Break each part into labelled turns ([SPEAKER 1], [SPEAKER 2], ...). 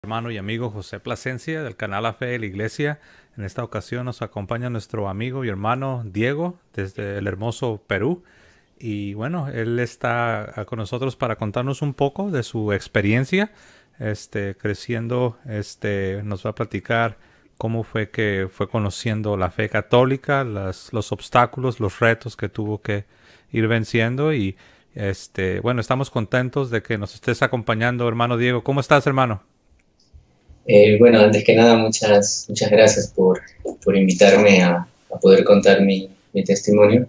[SPEAKER 1] Hermano y amigo José Plasencia del canal La Fe de la Iglesia. En esta ocasión nos acompaña nuestro amigo y hermano Diego desde el hermoso Perú. Y bueno, él está con nosotros para contarnos un poco de su experiencia creciendo. Nos va a platicar cómo fue que fue conociendo la fe católica, los obstáculos, los retos que tuvo que ir venciendo. Y bueno, estamos contentos de que nos estés acompañando, hermano Diego. ¿Cómo estás, hermano?
[SPEAKER 2] Bueno, antes que nada, muchas gracias por invitarme a poder contar mi testimonio.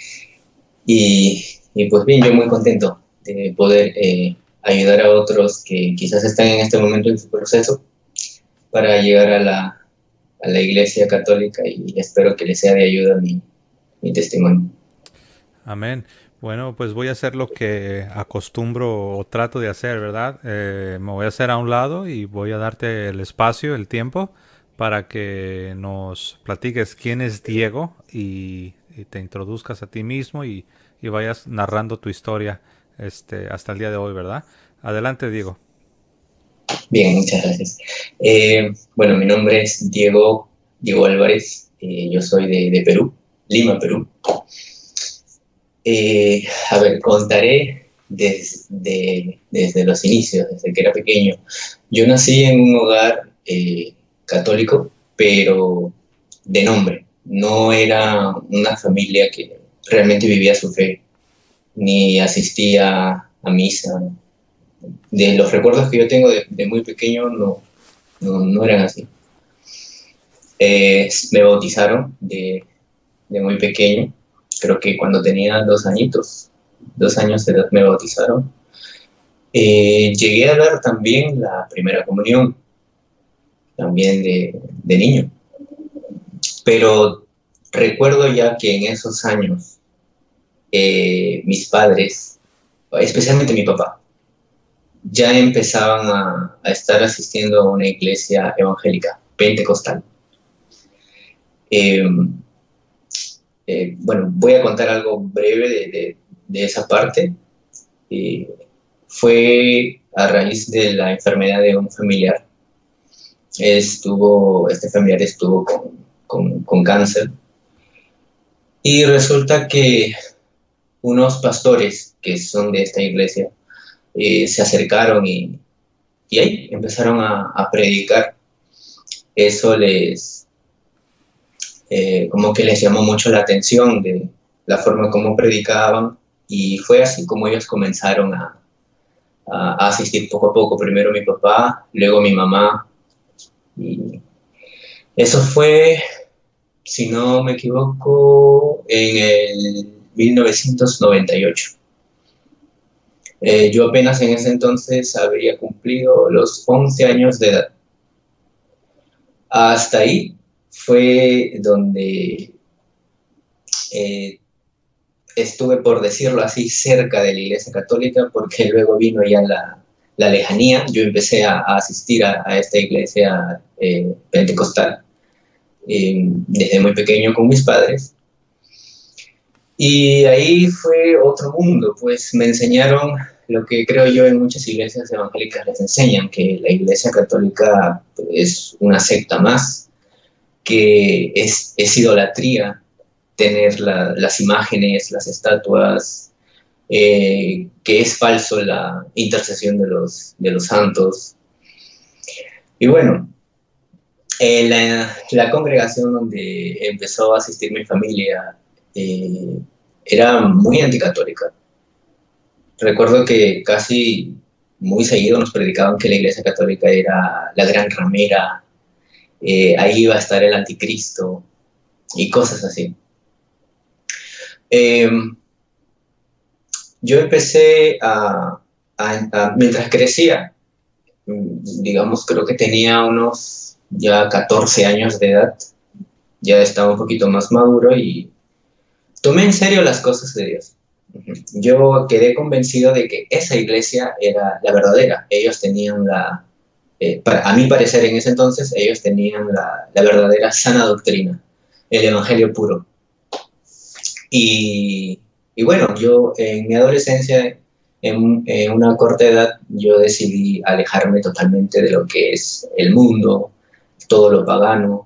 [SPEAKER 2] Y pues bien, yo muy contento de poder ayudar a otros que quizás están en este momento en su proceso para llegar a la Iglesia Católica y espero que les sea de ayuda mi testimonio.
[SPEAKER 1] Amén. Bueno, pues voy a hacer lo que acostumbro o trato de hacer, ¿verdad? Me voy a hacer a un lado y voy a darte el espacio, el tiempo, para que nos platiques quién es Diego y te introduzcas a ti mismo y vayas narrando tu historia hasta el día de hoy, ¿verdad? Adelante, Diego.
[SPEAKER 2] Bien, muchas gracias. Bueno, mi nombre es Diego Álvarez, yo soy de Perú, Lima, Perú. A ver, contaré desde los inicios, desde que era pequeño. Yo nací en un hogar católico, pero de nombre. No era una familia que realmente vivía su fe, ni asistía a misa. De los recuerdos que yo tengo de muy pequeño, no eran así. Me bautizaron de muy pequeño, creo que cuando tenía 2 añitos, 2 años de edad me bautizaron. Llegué a dar también la primera comunión, también de niño, pero recuerdo ya que en esos años mis padres, especialmente mi papá, ya empezaban a estar asistiendo a una iglesia evangélica, pentecostal. Eh, bueno, voy a contar algo breve de esa parte. Eh, Fue a raíz de la enfermedad de un familiar. Este familiar estuvo con cáncer y resulta que unos pastores que son de esta iglesia se acercaron y ahí empezaron a predicar. Eso como que les llamó mucho la atención de la forma como predicaban y fue así como ellos comenzaron a asistir poco a poco. Primero mi papá, luego mi mamá. Y eso fue, si no me equivoco, en el 1998. Yo apenas en ese entonces habría cumplido los 11 años de edad. Hasta ahí fue donde eh, estuve, por decirlo así, cerca de la Iglesia Católica, porque luego vino ya la lejanía. Yo empecé a asistir a esta iglesia pentecostal desde muy pequeño con mis padres. Y ahí fue otro mundo, pues me enseñaron lo que creo yo en muchas iglesias evangélicas les enseñan, que la Iglesia Católica es una secta más, que es idolatría tener las imágenes, las estatuas, que es falso la intercesión de los santos. Y bueno, la congregación donde empezó a asistir mi familia era muy anticatólica. Recuerdo que casi muy seguido nos predicaban que la Iglesia Católica era la gran ramera, ahí iba a estar el anticristo y cosas así. Eh, yo empecé mientras crecía, digamos, creo que tenía unos ya 14 años de edad, ya estaba un poquito más maduro y tomé en serio las cosas de Dios. Yo quedé convencido de que esa iglesia era la verdadera. Ellos tenían a mi parecer en ese entonces, ellos tenían la verdadera sana doctrina, el evangelio puro. Y bueno, yo en mi adolescencia En una corta edad yo decidí alejarme totalmente de lo que es el mundo, todo lo pagano,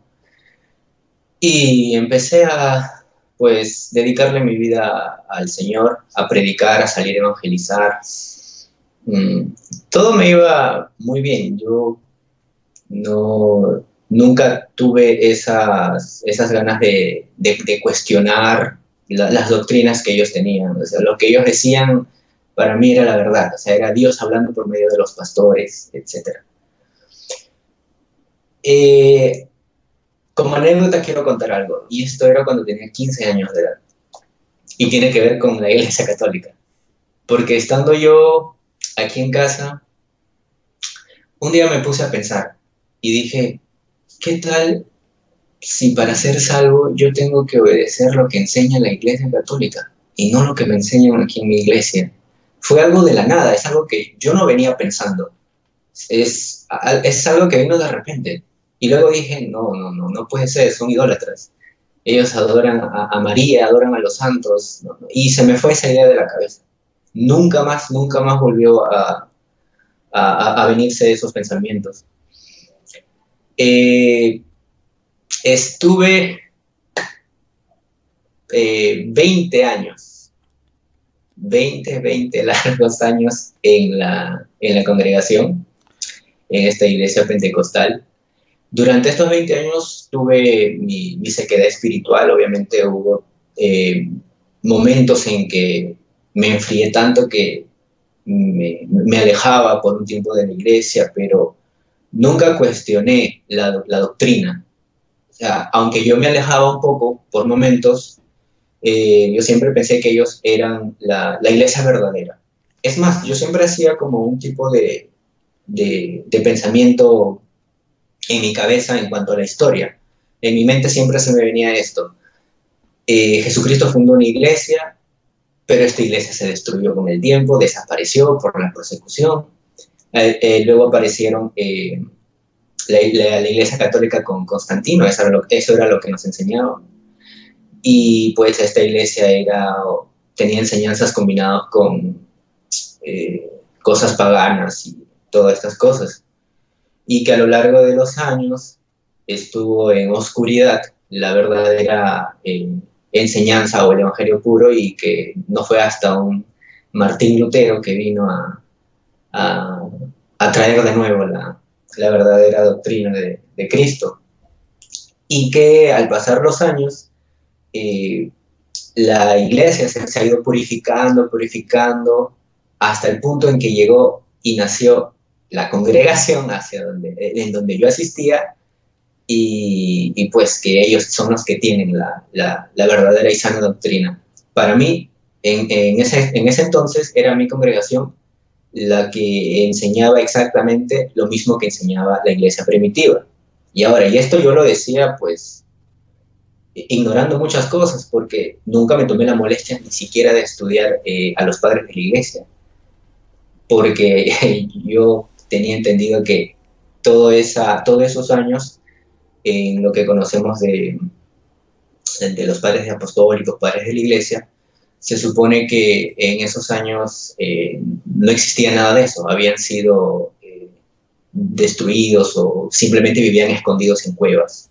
[SPEAKER 2] y empecé a, pues, dedicarle mi vida al Señor, a predicar, a salir a evangelizar. Mm, Todo me iba muy bien. Yo nunca tuve esas ganas de cuestionar las doctrinas que ellos tenían. O sea, lo que ellos decían para mí era la verdad. O sea, era Dios hablando por medio de los pastores, etc. Eh, Como anécdota quiero contar algo, y esto era cuando tenía 15 años de edad, y tiene que ver con la Iglesia Católica, porque estando yo aquí en casa, un día me puse a pensar y dije, ¿qué tal si para ser salvo yo tengo que obedecer lo que enseña la Iglesia Católica y no lo que me enseñan aquí en mi iglesia? Fue algo de la nada, es algo que yo no venía pensando, es algo que vino de repente. Y luego dije, no puede ser, son idólatras. Ellos adoran a María, adoran a los santos, ¿no? Y se me fue esa idea de la cabeza. Nunca más volvió a venirse esos pensamientos. Eh, Estuve 20 años, 20 largos años en la congregación, en esta iglesia pentecostal. Durante estos 20 años tuve mi sequedad espiritual. Obviamente hubo momentos en que me enfrié tanto que me alejaba por un tiempo de la iglesia, pero nunca cuestioné la doctrina. O sea, aunque yo me alejaba un poco por momentos, yo siempre pensé que ellos eran la iglesia verdadera. Es más, yo siempre hacía como un tipo de pensamiento en mi cabeza en cuanto a la historia. En mi mente siempre se me venía esto. Jesucristo fundó una iglesia, pero esta iglesia se destruyó con el tiempo, desapareció por la persecución. Luego aparecieron la iglesia católica con Constantino, eso era lo que nos enseñaban. Y pues esta iglesia tenía enseñanzas combinadas con cosas paganas y todas estas cosas. Y que a lo largo de los años estuvo en oscuridad la verdadera enseñanza o el evangelio puro, y que no fue hasta un Martín Lutero que vino a, a traer de nuevo la verdadera doctrina de Cristo. Y que al pasar los años, la iglesia se ha ido purificando, hasta el punto en que llegó y nació la congregación en donde yo asistía, y pues que ellos son los que tienen la verdadera y sana doctrina. Para mí, en ese entonces, era mi congregación la que enseñaba exactamente lo mismo que enseñaba la iglesia primitiva. Y esto yo lo decía pues ignorando muchas cosas, porque nunca me tomé la molestia ni siquiera de estudiar a los padres de la iglesia, porque yo tenía entendido que todos esos años en lo que conocemos de los padres apostólicos, padres de la iglesia, se supone que en esos años no existía nada de eso, habían sido destruidos o simplemente vivían escondidos en cuevas.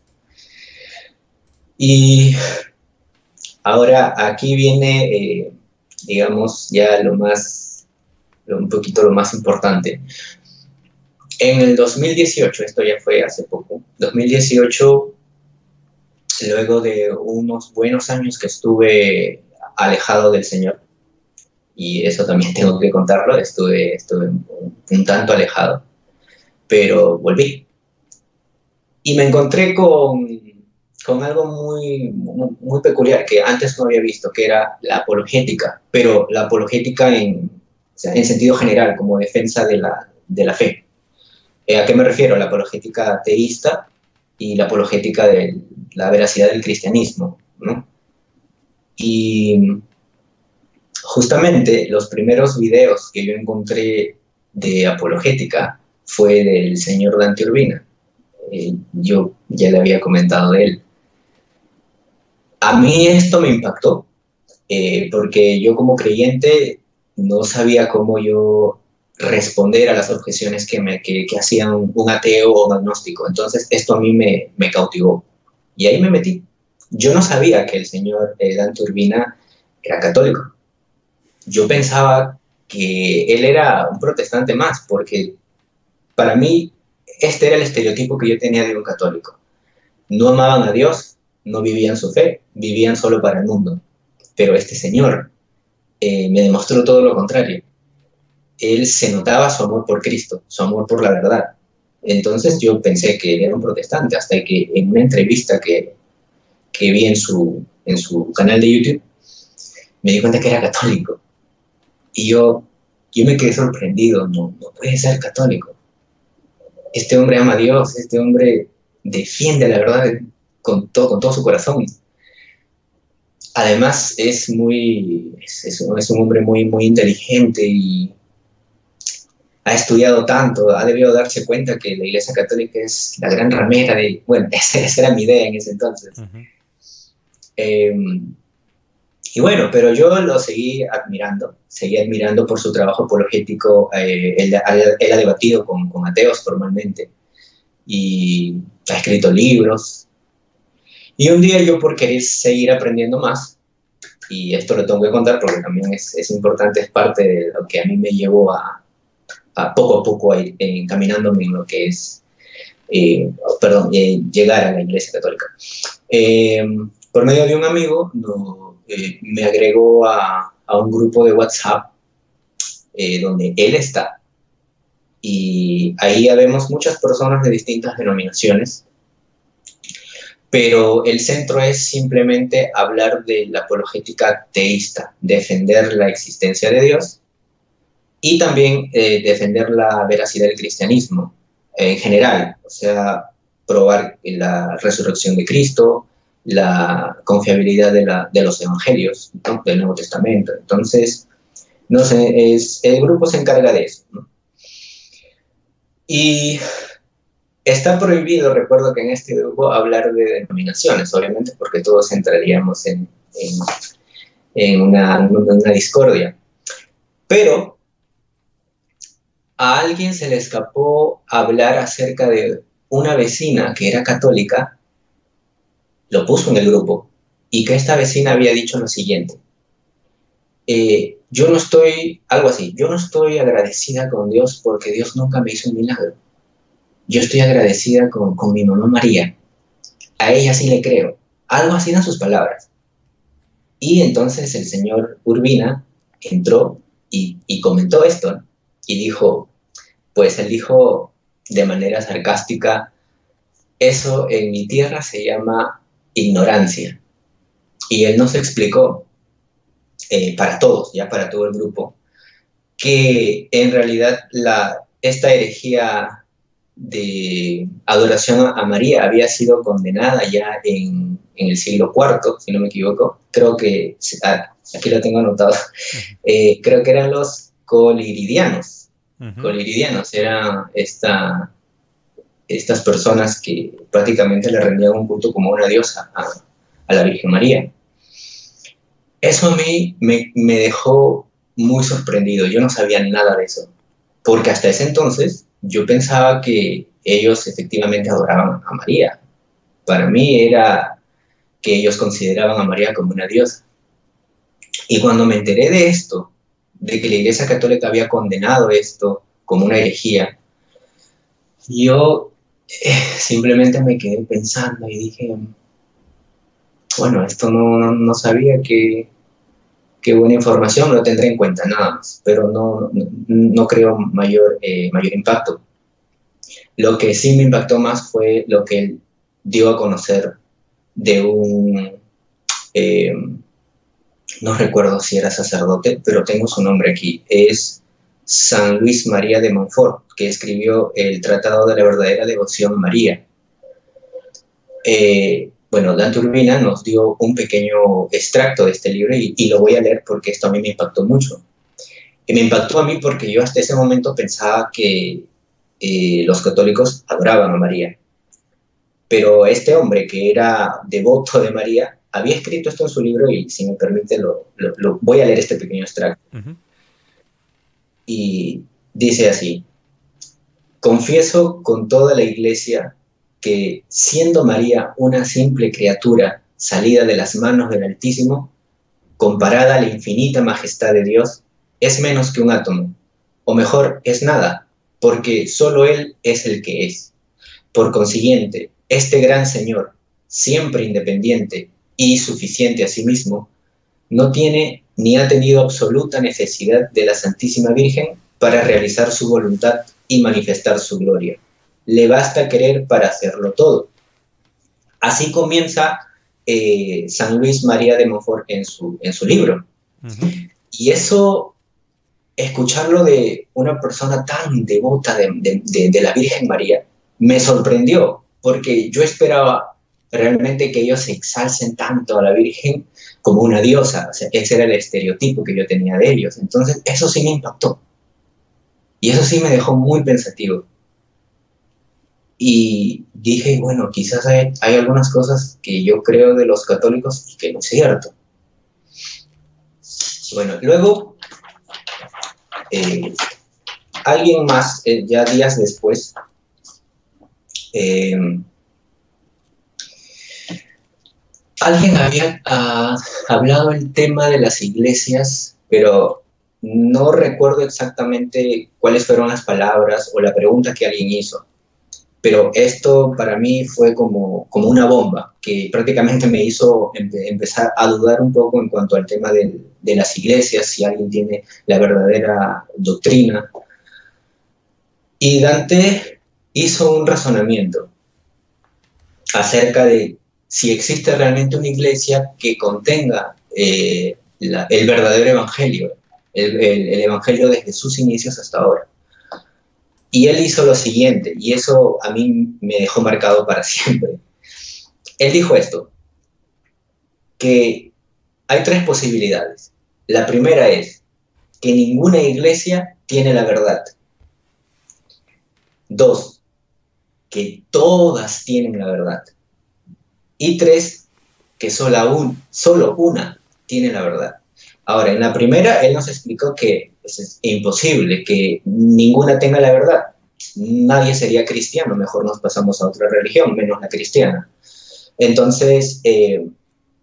[SPEAKER 2] Y ahora aquí viene, digamos, ya un poquito lo más importante. En el 2018, esto ya fue hace poco, 2018, luego de unos buenos años que estuve alejado del Señor, y eso también tengo que contarlo, estuve un tanto alejado, pero volví. Y me encontré con algo muy peculiar que antes no había visto, que era la apologética, pero la apologética o sea, en sentido general, como defensa de la fe. ¿A qué me refiero? La apologética teísta y la apologética de la veracidad del cristianismo, ¿no? Y justamente los primeros videos que yo encontré de apologética fue del señor Dante Urbina. Yo ya le había comentado de él. A mí esto me impactó, porque yo como creyente no sabía cómo yo responder a las objeciones que hacía un ateo o un agnóstico. Entonces esto a mí me cautivó y ahí me metí. Yo no sabía que el señor Dante Urbina era católico. Yo pensaba que él era un protestante más, porque para mí este era el estereotipo que yo tenía de un católico. No amaban a Dios, no vivían su fe, vivían solo para el mundo. Pero este señor me demostró todo lo contrario. Él se notaba su amor por Cristo, su amor por la verdad. Entonces yo pensé que él era un protestante, hasta que en una entrevista que vi en su canal de YouTube, me di cuenta que era católico. Y yo me quedé sorprendido, no puede ser católico. Este hombre ama a Dios, este hombre defiende la verdad con todo su corazón. Además es un hombre muy inteligente y ha estudiado tanto, ha debido darse cuenta que la Iglesia Católica es la gran ramera de... Bueno, esa era mi idea en ese entonces.
[SPEAKER 1] Ujú.
[SPEAKER 2] Y bueno, pero yo lo seguí admirando por su trabajo apologético. Él ha debatido con ateos formalmente y ha escrito libros. Y un día yo, por querer seguir aprendiendo más, y esto lo tengo que contar porque también es importante, es parte de lo que a mí me llevó a poco a poco encaminándome en lo que es, llegar a la Iglesia Católica. Por medio de un amigo, me agregó a un grupo de WhatsApp donde él está. Y ahí habemos muchas personas de distintas denominaciones, pero el centro es simplemente hablar de la apologética teísta, defender la existencia de Dios y también defender la veracidad del cristianismo en general, o sea, probar la resurrección de Cristo, la confiabilidad de los evangelios, ¿no?, del Nuevo Testamento. Entonces, no sé, el grupo se encarga de eso, ¿no? Y está prohibido, recuerdo que en este grupo, hablar de denominaciones, obviamente, porque todos entraríamos en una discordia. Pero a alguien se le escapó hablar acerca de una vecina que era católica, lo puso en el grupo, y que esta vecina había dicho lo siguiente: yo no estoy agradecida con Dios porque Dios nunca me hizo un milagro. Yo estoy agradecida con mi mamá María. A ella sí le creo. Algo así eran sus palabras. Y entonces el señor Urbina entró y comentó esto, ¿no? Y dijo, pues él dijo de manera sarcástica: eso en mi tierra se llama ignorancia. Y él nos explicó, para todos, ya para todo el grupo, que en realidad esta herejía de adoración a María había sido condenada ya en el siglo IV, si no me equivoco. Creo que, aquí lo tengo anotado, creo que eran los coliridianos. Coliridianos eran estas personas que prácticamente le rendían un culto como una diosa a la Virgen María. Eso a mí me dejó muy sorprendido. Yo no sabía nada de eso, porque hasta ese entonces yo pensaba que ellos efectivamente adoraban a María. Para mí era que ellos consideraban a María como una diosa. Y cuando me enteré de esto, de que la Iglesia Católica había condenado esto como una herejía, yo simplemente me quedé pensando y dije, bueno, esto no sabía, qué buena información, lo tendré en cuenta, nada más, pero no creo mayor impacto. Lo que sí me impactó más fue lo que él dio a conocer de no recuerdo si era sacerdote, pero tengo su nombre aquí, es San Luis María de Montfort, que escribió el Tratado de la Verdadera Devoción a María. Bueno, Dante Urbina nos dio un pequeño extracto de este libro y lo voy a leer porque esto a mí me impactó mucho. Y me impactó a mí porque yo hasta ese momento pensaba que los católicos adoraban a María. Pero este hombre, que era devoto de María, había escrito esto en su libro y, si me permite, voy a leer este pequeño extracto. y dice así: confieso con toda la Iglesia que, siendo María una simple criatura salida de las manos del Altísimo, comparada a la infinita majestad de Dios, es menos que un átomo, o mejor, es nada, porque solo Él es el que es. Por consiguiente, este gran Señor, siempre independiente y suficiente a sí mismo, no tiene ni ha tenido absoluta necesidad de la Santísima Virgen para realizar su voluntad y manifestar su gloria. Le basta querer para hacerlo todo. Así comienza San Luis María de Montfort en su libro. Y eso, escucharlo de una persona tan devota de la Virgen María, me sorprendió, porque yo esperaba realmente que ellos se exalcen tanto a la Virgen como una diosa. O sea, ese era el estereotipo que yo tenía de ellos. Entonces, eso sí me impactó. Y eso sí me dejó muy pensativo. Y dije, bueno, quizás hay algunas cosas que yo creo de los católicos y que no es cierto. Bueno, luego, alguien más, ya días después, alguien había hablado el tema de las iglesias, pero no recuerdo exactamente cuáles fueron las palabras o la pregunta que alguien hizo. Pero esto para mí fue como una bomba, que prácticamente me hizo empezar a dudar un poco en cuanto al tema de las iglesias, si alguien tiene la verdadera doctrina. Y Dante hizo un razonamiento acerca de si existe realmente una iglesia que contenga el verdadero evangelio, el evangelio desde sus inicios hasta ahora. Y él hizo lo siguiente, y eso a mí me dejó marcado para siempre. Él dijo esto, que hay tres posibilidades. La primera es que ninguna iglesia tiene la verdad. 2, que todas tienen la verdad. Y 3, que solo una tiene la verdad. Ahora, en la primera, él nos explicó que es imposible que ninguna tenga la verdad. Nadie sería cristiano, mejor nos pasamos a otra religión, menos la cristiana. Entonces, el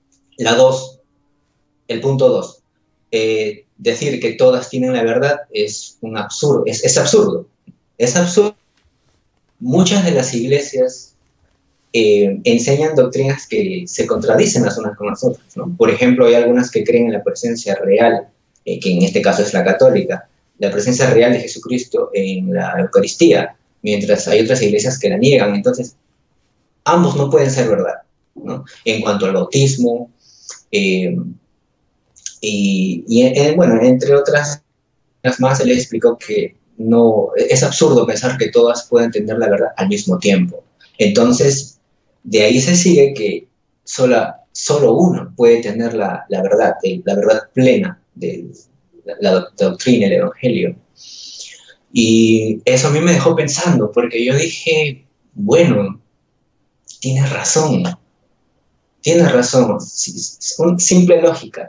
[SPEAKER 2] punto 2, decir que todas tienen la verdad es un absurdo, es absurdo. Es absurdo. Muchas de las iglesias enseñan doctrinas que se contradicen las unas con las otras, ¿no? Por ejemplo, hay algunas que creen en la presencia real, que en este caso es la católica, la presencia real de Jesucristo en la Eucaristía, mientras hay otras iglesias que la niegan. Entonces, ambos no pueden ser verdad, ¿no? En cuanto al bautismo, bueno, entre otras más, él explicó que no, es absurdo pensar que todas pueden tener la verdad al mismo tiempo. Entonces, de ahí se sigue que solo uno puede tener la verdad plena de la doctrina, el evangelio. Y eso a mí me dejó pensando, porque yo dije, bueno, tienes razón. Simple lógica.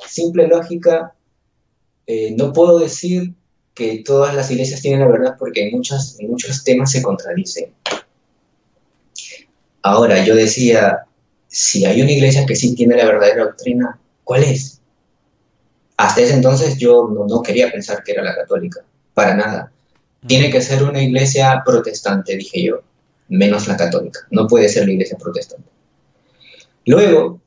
[SPEAKER 2] No puedo decir que todas las iglesias tienen la verdad porque en muchos temas se contradicen. Ahora, yo decía, si hay una iglesia que sí tiene la verdadera doctrina, ¿cuál es? Hasta ese entonces yo no quería pensar que era la católica, para nada. Tiene que ser una iglesia protestante, dije yo, menos la católica. No puede ser la iglesia protestante. Luego,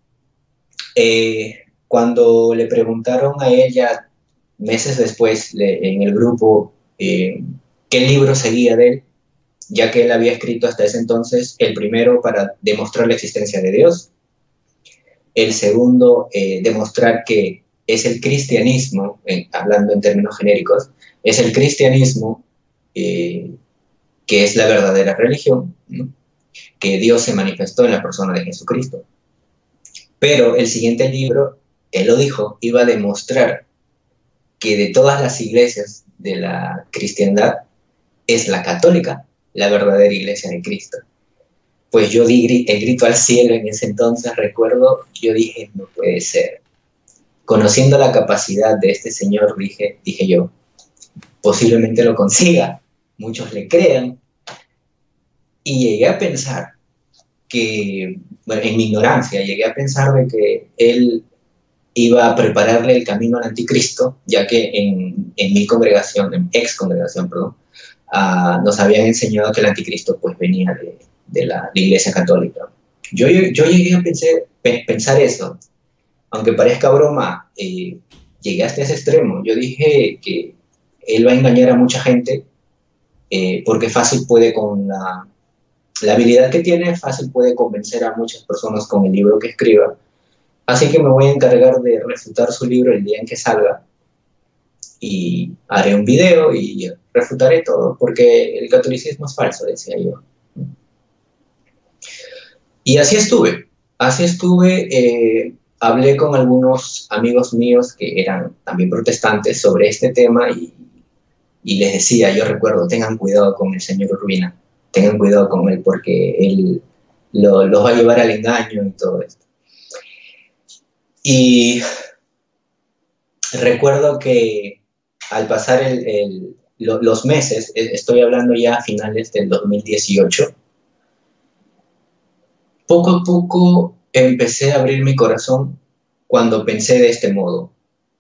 [SPEAKER 2] cuando le preguntaron a ella, meses después, en el grupo, qué libro seguía de él, ya que él había escrito hasta ese entonces el primero para demostrar la existencia de Dios, el segundo, demostrar que es el cristianismo, hablando en términos genéricos, es el cristianismo que es la verdadera religión, ¿no? Que Dios se manifestó en la persona de Jesucristo. Pero el siguiente libro, él lo dijo, iba a demostrar que de todas las iglesias de la cristiandad es la católica la verdadera iglesia de Cristo. Pues yo di el grito al cielo en ese entonces, recuerdo, yo dije, no puede ser. Conociendo la capacidad de este señor, dije yo, posiblemente lo consiga, muchos le crean, y llegué a pensar que, bueno, en mi ignorancia, llegué a pensar de que él iba a prepararle el camino al anticristo, ya que en mi congregación, en ex congregación, perdón, nos habían enseñado que el anticristo pues venía de la iglesia católica. Yo llegué a pensar eso, aunque parezca broma, llegué hasta ese extremo. Yo dije que él va a engañar a mucha gente porque fácil puede, con la habilidad que tiene, fácil puede convencer a muchas personas con el libro que escriba. Así que me voy a encargar de refutar su libro el día en que salga y haré un video y refutaré todo, porque el catolicismo es falso, decía yo. Y así estuve, hablé con algunos amigos míos que eran también protestantes sobre este tema y les decía, yo recuerdo, tengan cuidado con el señor Urbina, tengan cuidado con él porque él los va a llevar al engaño y todo esto. Y recuerdo que al pasar los meses, estoy hablando ya a finales del 2018, poco a poco empecé a abrir mi corazón cuando pensé de este modo.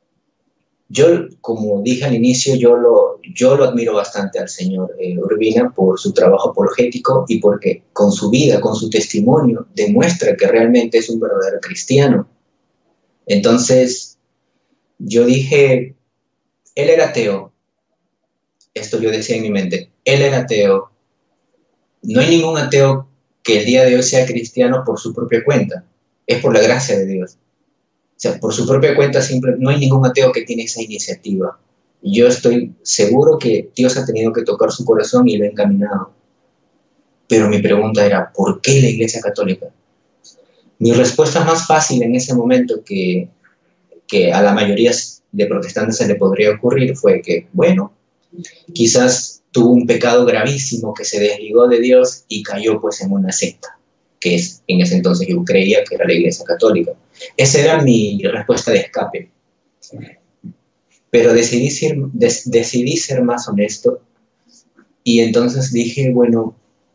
[SPEAKER 2] Yo, como dije al inicio, yo lo admiro bastante al señor Urbina por su trabajo apologético y porque con su vida, con su testimonio, demuestra que realmente es un verdadero cristiano. Entonces, yo dije, él era ateo. Esto yo decía en mi mente, él era ateo. No hay ningún ateo que el día de hoy sea cristiano por su propia cuenta. Es por la gracia de Dios. O sea, por su propia cuenta no hay ningún ateo que tiene esa iniciativa. Yo estoy seguro que Dios ha tenido que tocar su corazón y lo ha encaminado. Pero mi pregunta era, ¿por qué la Iglesia Católica? Mi respuesta más fácil en ese momento que a la mayoría de protestantes se le podría ocurrir fue que, bueno, quizás tuvo un pecado gravísimo que se desligó de Dios y cayó pues en una secta, que en ese entonces yo creía que era la Iglesia Católica. Esa era mi respuesta de escape. Pero decidí ser más honesto y entonces dije, bueno,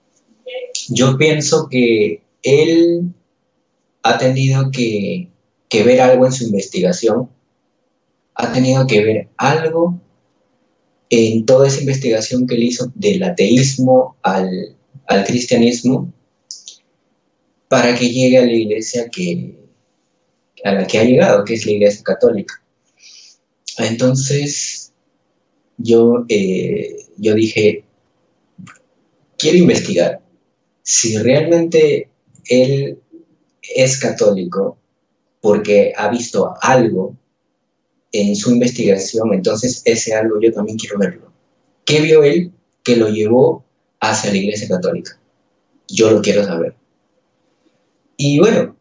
[SPEAKER 2] yo pienso que él ha tenido que ver algo en su investigación, ha tenido que ver algo en toda esa investigación que él hizo del ateísmo al cristianismo para que llegue a la iglesia a la que ha llegado, que es la Iglesia Católica. Entonces, yo dije, quiero investigar si realmente él es católico porque ha visto algo en su investigación, entonces ese algo yo también quiero verlo. ¿Qué vio él que lo llevó hacia la Iglesia Católica? Yo lo quiero saber. Y bueno,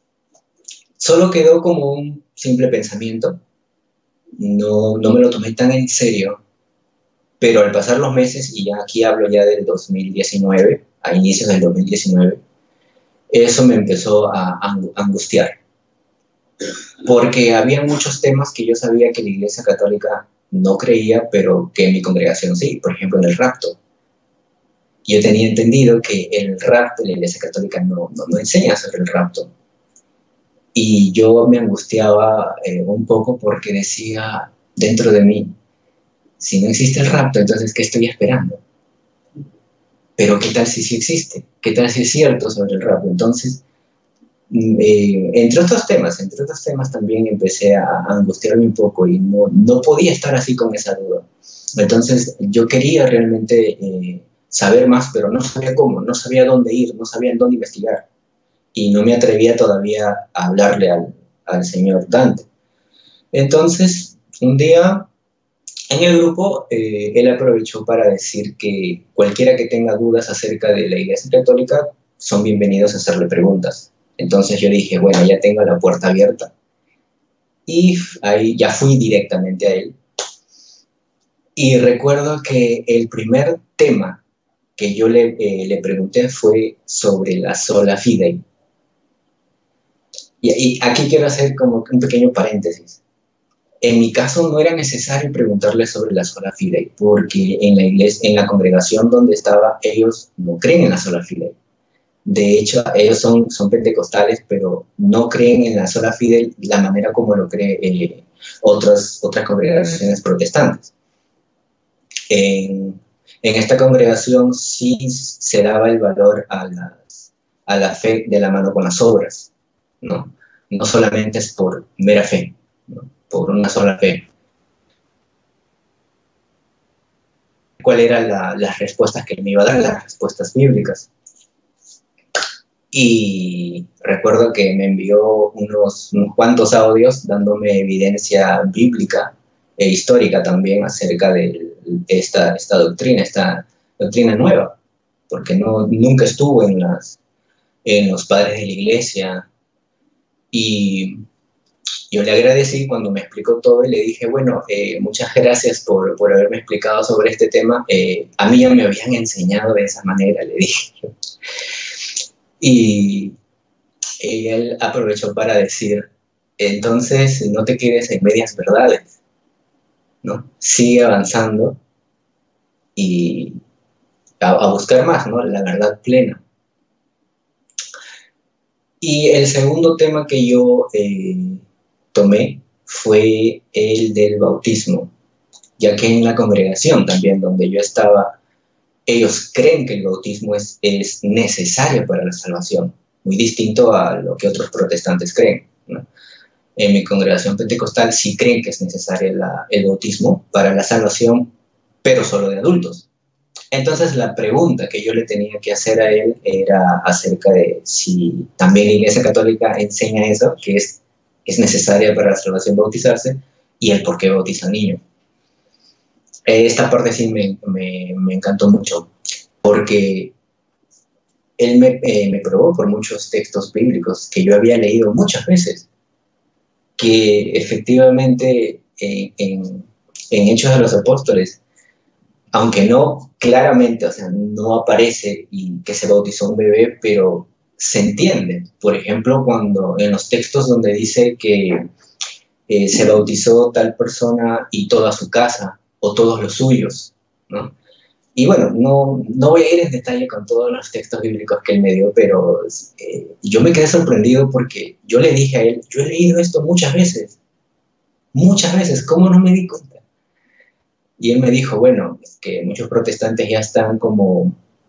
[SPEAKER 2] solo quedó como un simple pensamiento. No me lo tomé tan en serio, pero al pasar los meses, y ya aquí hablo ya del 2019, a inicios del 2019, eso me empezó a angustiar. Porque había muchos temas que yo sabía que la Iglesia Católica no creía, pero que en mi congregación sí, por ejemplo en el rapto. Yo tenía entendido que el rapto de la Iglesia Católica no enseña sobre el rapto. Y yo me angustiaba un poco porque decía dentro de mí, si no existe el rapto, entonces ¿qué estoy esperando? Pero ¿qué tal si sí existe? ¿Qué tal si es cierto sobre el rapto? Entonces, entre otros temas también empecé a angustiarme un poco y no podía estar así con esa duda. Entonces yo quería realmente saber más, pero no sabía cómo, no sabía dónde ir, no sabía en dónde investigar. Y no me atrevía todavía a hablarle al señor Dante. Entonces, un día en el grupo, él aprovechó para decir que cualquiera que tenga dudas acerca de la Iglesia Católica son bienvenidos a hacerle preguntas. Entonces yo dije, bueno, ya tengo la puerta abierta. Y ahí ya fui directamente a él. Y recuerdo que el primer tema que yo le pregunté fue sobre la sola fide. Y aquí quiero hacer como un pequeño paréntesis. En mi caso no era necesario preguntarle sobre la sola fide, porque en la iglesia, en la congregación donde estaba, ellos no creen en la sola fide. De hecho, ellos son pentecostales, pero no creen en la sola fide la manera como lo creen otras congregaciones protestantes. En esta congregación sí se daba el valor a la fe de la mano con las obras, ¿no? No solamente es por mera fe, ¿no? Por una sola fe. ¿Cuáles eran las respuestas que él me iba a dar? Las respuestas bíblicas. Y recuerdo que me envió unos cuantos audios dándome evidencia bíblica e histórica también acerca de esta doctrina nueva, porque nunca estuvo en los padres de la iglesia. Y yo le agradecí cuando me explicó todo y le dije, bueno, muchas gracias por haberme explicado sobre este tema. A mí ya me habían enseñado de esa manera, le dije. Y él aprovechó para decir, entonces no te quedes en medias verdades, ¿no? Sigue avanzando y a buscar más, ¿no? La verdad plena. Y el segundo tema que yo tomé fue el del bautismo, ya que en la congregación también donde yo estaba, ellos creen que el bautismo es necesario para la salvación, muy distinto a lo que otros protestantes creen, ¿no? En mi congregación pentecostal sí creen que es necesario el bautismo para la salvación, pero solo de adultos. Entonces la pregunta que yo le tenía que hacer a él era acerca de si también la Iglesia Católica enseña eso, que es necesaria para la salvación bautizarse, y el por qué bautiza niños. Esta parte sí me encantó mucho, porque él me probó por muchos textos bíblicos que yo había leído muchas veces, que efectivamente en Hechos de los Apóstoles, aunque no claramente, o sea, no aparece y que se bautizó un bebé, pero se entiende. Por ejemplo, cuando en los textos donde dice que se bautizó tal persona y toda su casa, o todos los suyos, ¿no? Y bueno, no voy a ir en detalle con todos los textos bíblicos que él me dio, pero yo me quedé sorprendido porque yo le dije a él, yo he leído esto muchas veces, ¿cómo no me di cuenta? Y él me dijo, bueno, es que muchos protestantes ya están como,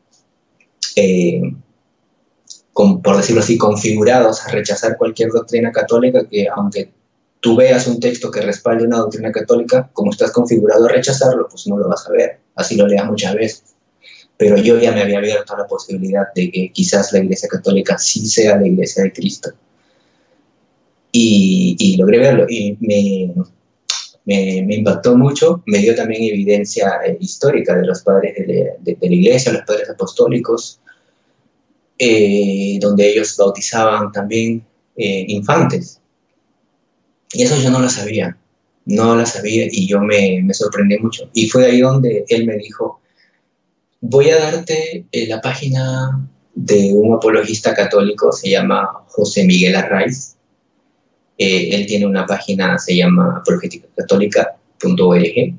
[SPEAKER 2] por decirlo así, configurados a rechazar cualquier doctrina católica, que aunque tú veas un texto que respalde una doctrina católica, como estás configurado a rechazarlo, pues no lo vas a ver, así lo leas muchas veces. Pero yo ya me había abierto a la posibilidad de que quizás la Iglesia Católica sí sea la Iglesia de Cristo. Y logré verlo, y me impactó mucho, me dio también evidencia histórica de los padres de la Iglesia, los padres apostólicos, donde ellos bautizaban también infantes. Y eso yo no lo sabía y yo me sorprendí mucho. Y fue ahí donde él me dijo, voy a darte la página de un apologista católico, se llama José Miguel Arraiz. Él tiene una página, se llama apologeticacatólica.org,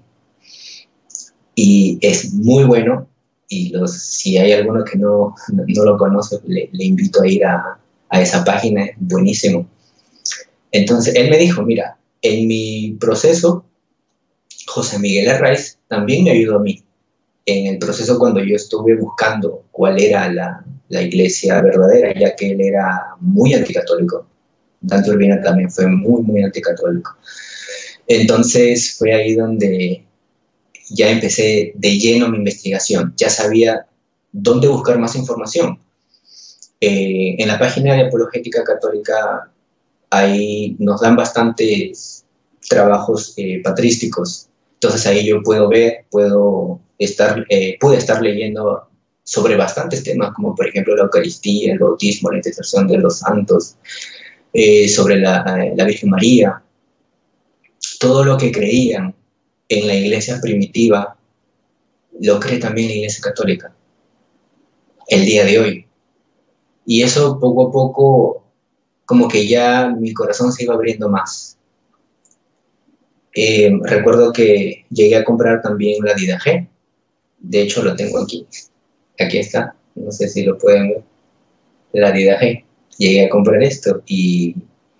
[SPEAKER 2] y es muy bueno, y si hay alguno que no lo conoce, le invito a ir a esa página, es buenísimo. Entonces, él me dijo, mira, en mi proceso, José Miguel Arraiz también me ayudó a mí. En el proceso cuando yo estuve buscando cuál era la iglesia verdadera, ya que él era muy anticatólico. Dante Urbina también fue muy, muy anticatólico. Entonces, fue ahí donde ya empecé de lleno mi investigación. Ya sabía dónde buscar más información. En la página de Apologética Católica ahí nos dan bastantes trabajos patrísticos. Entonces ahí yo puedo ver, pude estar leyendo sobre bastantes temas, como por ejemplo la Eucaristía, el bautismo, la intercesión de los santos, sobre la Virgen María, todo lo que creían en la iglesia primitiva, lo cree también la Iglesia Católica, el día de hoy. Y eso poco a poco, como que ya mi corazón se iba abriendo más. Recuerdo que llegué a comprar también la Didaje. De hecho, lo tengo aquí. Aquí está. No sé si lo pueden ver. La Didaje. Llegué a comprar esto y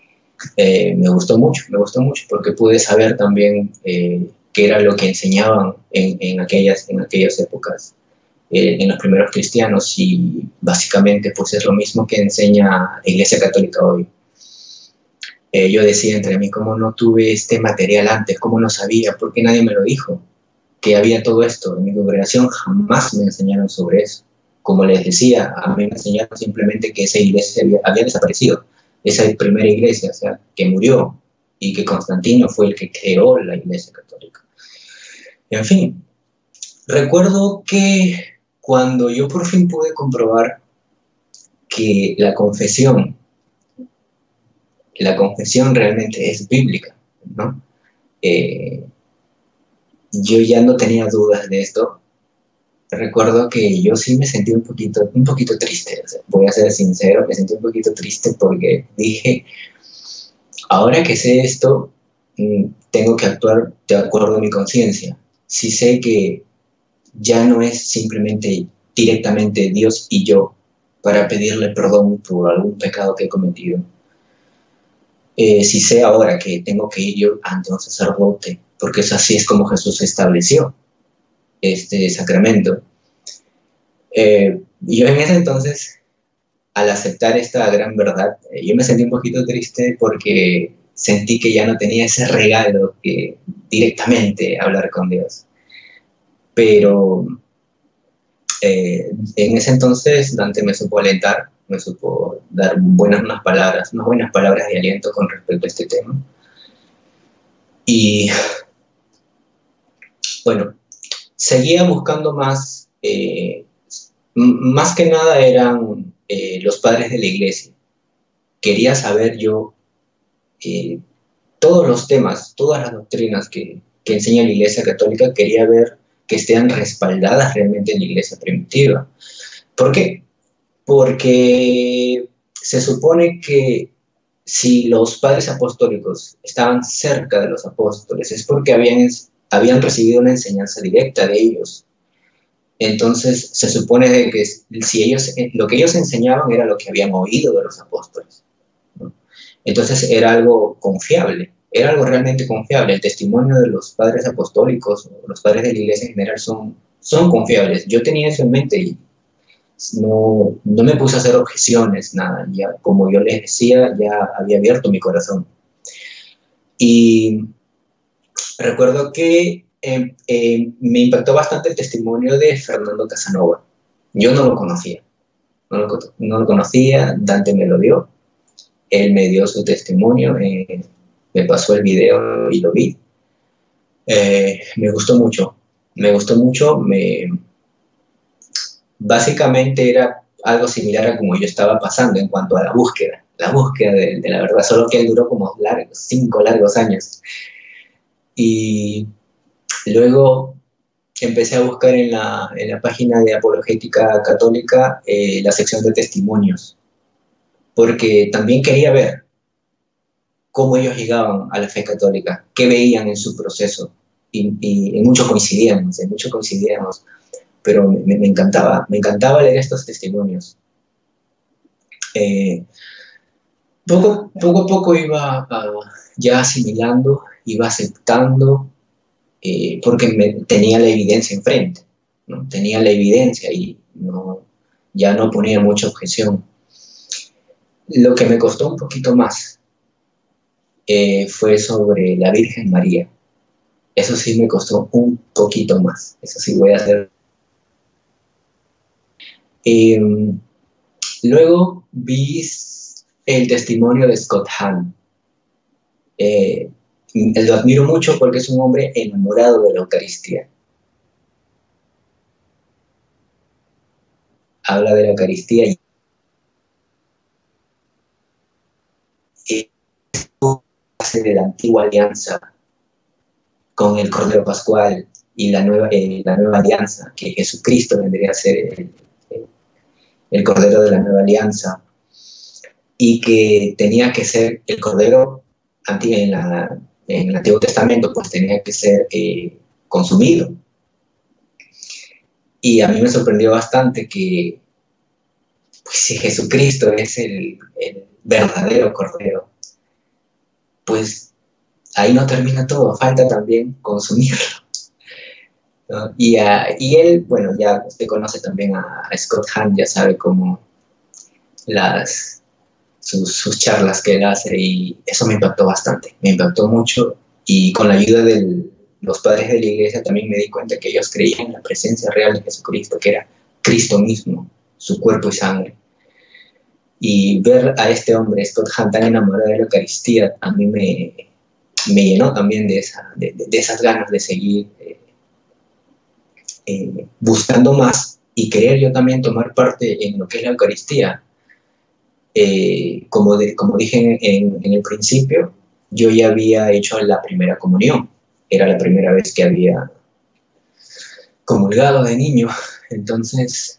[SPEAKER 2] me gustó mucho porque pude saber también qué era lo que enseñaban en aquellas épocas, en los primeros cristianos, y básicamente pues es lo mismo que enseña la Iglesia Católica hoy. Yo decía entre mí, ¿cómo no tuve este material antes? ¿Cómo no sabía? ¿Por qué nadie me lo dijo? Que había todo esto. En mi congregación jamás me enseñaron sobre eso. Como les decía, a mí me enseñaron simplemente que esa iglesia había desaparecido. Esa primera iglesia, o sea, que murió, y que Constantino fue el que creó la Iglesia Católica. En fin, recuerdo que cuando yo por fin pude comprobar que la confesión realmente es bíblica, ¿no? Yo ya no tenía dudas de esto. Recuerdo que yo sí me sentí un poquito triste, o sea, voy a ser sincero, me sentí un poquito triste porque dije, ahora que sé esto, tengo que actuar de acuerdo a mi conciencia. Si sé que ya no es simplemente directamente Dios y yo para pedirle perdón por algún pecado que he cometido. Si sé ahora que tengo que ir yo ante un sacerdote, porque así es como Jesús estableció este sacramento. Yo en ese entonces, al aceptar esta gran verdad, yo me sentí un poquito triste porque sentí que ya no tenía ese regalo que directamente hablar con Dios. Pero en ese entonces Dante me supo alentar, me supo dar unas buenas palabras de aliento con respecto a este tema. Y bueno, seguía buscando más, más que nada eran los padres de la iglesia. Quería saber yo todos los temas, todas las doctrinas que enseña la Iglesia Católica, quería ver que estén respaldadas realmente en la Iglesia primitiva. ¿Por qué? Porque se supone que si los padres apostólicos estaban cerca de los apóstoles es porque habían recibido una enseñanza directa de ellos. Entonces se supone de que si lo que ellos enseñaban era lo que habían oído de los apóstoles, ¿no? Entonces era algo confiable, era algo realmente confiable. El testimonio de los padres apostólicos, los padres de la iglesia en general son confiables. Yo tenía eso en mente y no me puse a hacer objeciones, nada. Ya, como yo les decía, ya había abierto mi corazón. Y recuerdo que me impactó bastante el testimonio de Fernando Casanova. Yo no lo conocía, no lo conocía, Dante me lo dio, él me dio su testimonio, me pasó el video y lo vi. Me gustó mucho, básicamente era algo similar a como yo estaba pasando en cuanto a la búsqueda de la verdad, solo que él duró como 5 largos años. Y luego empecé a buscar en la página de Apologética Católica la sección de testimonios, porque también quería ver cómo ellos llegaban a la fe católica, qué veían en su proceso, y en mucho coincidíamos, pero me encantaba leer estos testimonios. Poco a poco iba ya asimilando, iba aceptando, porque tenía la evidencia enfrente, ¿no? Tenía la evidencia y ya no ponía mucha objeción. Lo que me costó un poquito más fue sobre la Virgen María. Eso sí me costó un poquito más. Eso sí voy a hacer. Luego vi el testimonio de Scott Hahn. Lo admiro mucho porque es un hombre enamorado de la Eucaristía. Habla de la Eucaristía y hace de la antigua alianza con el Cordero Pascual y la nueva alianza, que Jesucristo vendría a ser el Cordero de la nueva alianza, y que tenía que ser el Cordero en el Antiguo Testamento, pues tenía que ser consumido. Y a mí me sorprendió bastante que, pues, si Jesucristo es el verdadero Cordero, pues ahí no termina todo, falta también consumirlo, ¿no? Y él, bueno, ya usted conoce también a Scott Hahn, ya sabe cómo sus charlas que él hace, y eso me impactó bastante, me impactó mucho, y con la ayuda de los padres de la iglesia también me di cuenta que ellos creían en la presencia real de Jesucristo, que era Cristo mismo, su cuerpo y sangre. Y ver a este hombre, Scott Hahn, tan enamorado de la Eucaristía, a mí me llenó también de esas ganas de seguir buscando más y querer yo también tomar parte en lo que es la Eucaristía. Como dije en el principio, yo ya había hecho la primera comunión, era la primera vez que había comulgado de niño, entonces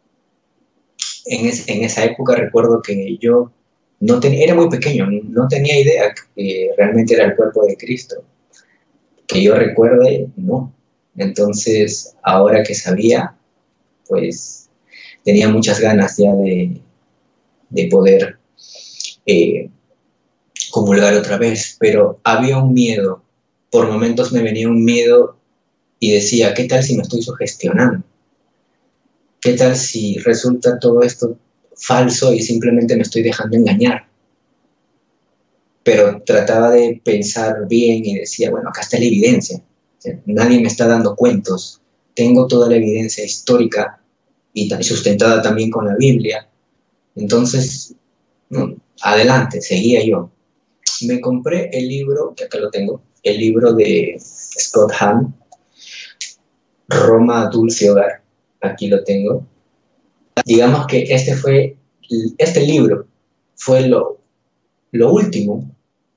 [SPEAKER 2] en esa época recuerdo que yo era muy pequeño, no tenía idea que realmente era el cuerpo de Cristo, que yo recuerde, no. Entonces, ahora que sabía, pues tenía muchas ganas ya de poder comulgar otra vez, pero había un miedo, por momentos me venía un miedo y decía, ¿qué tal si me estoy sugestionando? ¿Qué tal si resulta todo esto falso y simplemente me estoy dejando engañar? Pero trataba de pensar bien y decía, bueno, acá está la evidencia, o sea, nadie me está dando cuentos, tengo toda la evidencia histórica y sustentada también con la Biblia, entonces, no, adelante, seguía yo. Me compré el libro, que acá lo tengo, el libro de Scott Hahn, Roma, Dulce Hogar, aquí lo tengo. Digamos que este libro fue lo último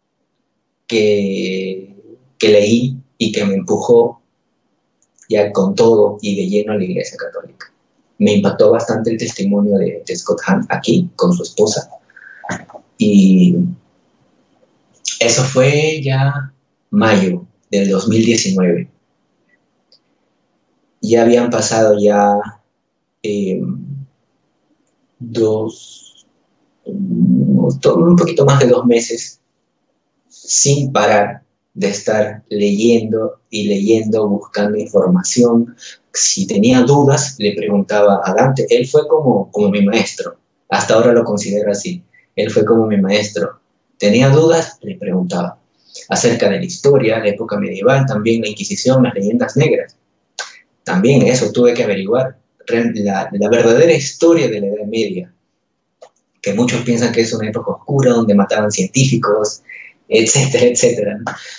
[SPEAKER 2] que leí y que me empujó ya con todo y de lleno a la Iglesia Católica. Me impactó bastante el testimonio de Scott Hahn aquí con su esposa, y eso fue ya mayo del 2019. Ya habían pasado ya eh, un poquito más de 2 meses sin parar de estar leyendo y leyendo, buscando información. Si tenía dudas, le preguntaba a Dante. Él fue como mi maestro. Hasta ahora lo considero así. Él fue como mi maestro. Tenía dudas, le preguntaba. Acerca de la historia, la época medieval, también la Inquisición, las leyendas negras. También eso tuve que averiguar. La verdadera historia de la Edad Media, que muchos piensan que es una época oscura donde mataban científicos, etcétera, etcétera.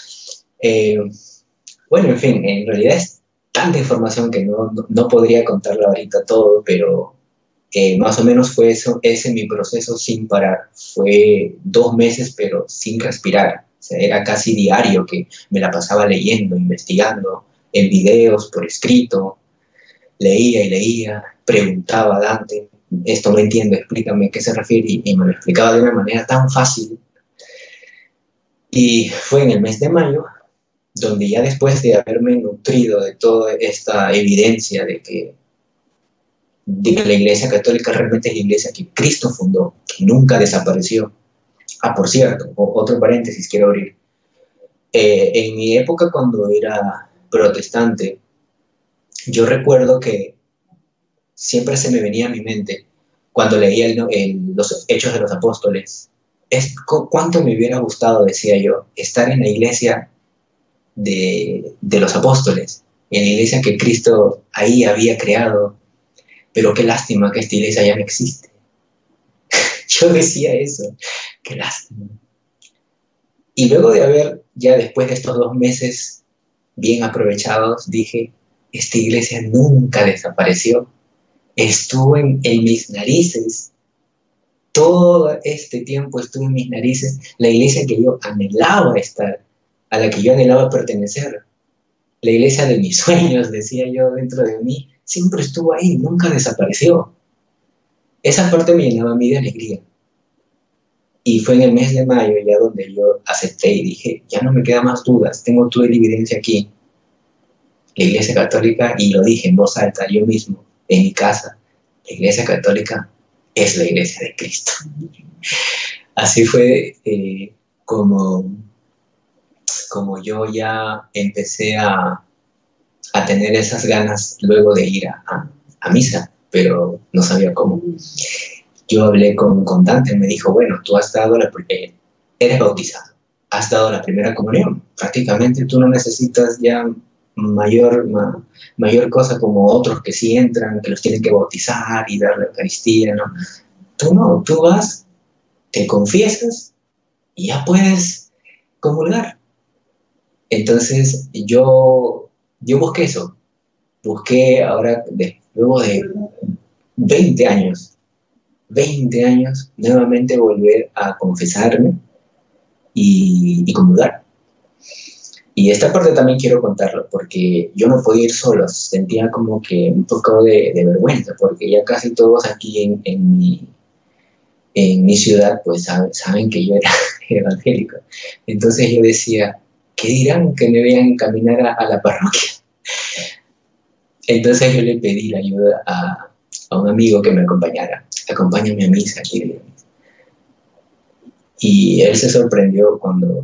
[SPEAKER 2] Bueno, en fin, en realidad es tanta información que no podría contarla ahorita todo, pero más o menos fue ese mi proceso sin parar. Fue 2 meses, pero sin respirar. O sea, era casi diario que me la pasaba leyendo, investigando, en videos, por escrito. Leía y leía, preguntaba a Dante, esto no entiendo, explícame a qué se refiere, y me lo explicaba de una manera tan fácil. Y fue en el mes de mayo, donde ya después de haberme nutrido de toda esta evidencia de que la Iglesia Católica realmente es la iglesia que Cristo fundó, que nunca desapareció. Ah, por cierto, otro paréntesis quiero abrir. En mi época, cuando era protestante, yo recuerdo que siempre se me venía a mi mente, cuando leía los Hechos de los Apóstoles, cuánto me hubiera gustado, decía yo, estar en la iglesia de los apóstoles, en la iglesia que Cristo ahí había creado, pero qué lástima que esta iglesia ya no existe. Yo decía eso, qué lástima. Y luego de haber, ya después de estos 2 meses bien aprovechados, dije, esta iglesia nunca desapareció, estuvo en mis narices, todo este tiempo estuvo en mis narices, la iglesia que yo anhelaba estar, a la que yo anhelaba pertenecer, la iglesia de mis sueños, decía yo dentro de mí, siempre estuvo ahí, nunca desapareció. Esa parte me llenaba a mí de alegría. Y fue en el mes de mayo ya donde yo acepté y dije, ya no me quedan más dudas, tengo toda la evidencia aquí. La Iglesia Católica, y lo dije en voz alta yo mismo, en mi casa, la Iglesia Católica es la Iglesia de Cristo. Así fue como, como yo ya empecé a tener esas ganas luego de ir a misa, pero no sabía cómo. Yo hablé con Dante, me dijo, bueno, tú has dado eres bautizado, has dado la primera comunión, prácticamente tú no necesitas ya mayor cosa como otros que sí entran, que los tienen que bautizar y dar la Eucaristía, ¿no? Tú no, tú vas, te confiesas y ya puedes comulgar. Entonces yo busqué eso, busqué ahora, luego de 20 años, 20 años, nuevamente volver a confesarme y comulgar. Y esta parte también quiero contarlo, porque yo no podía ir solo, sentía como que un poco de vergüenza, porque ya casi todos aquí en mi ciudad pues saben que yo era evangélico. Entonces yo decía, ¿qué dirán que me vean caminar a la parroquia? Entonces yo le pedí la ayuda a un amigo que me acompañara, acompáñame a misa aquí. Y él se sorprendió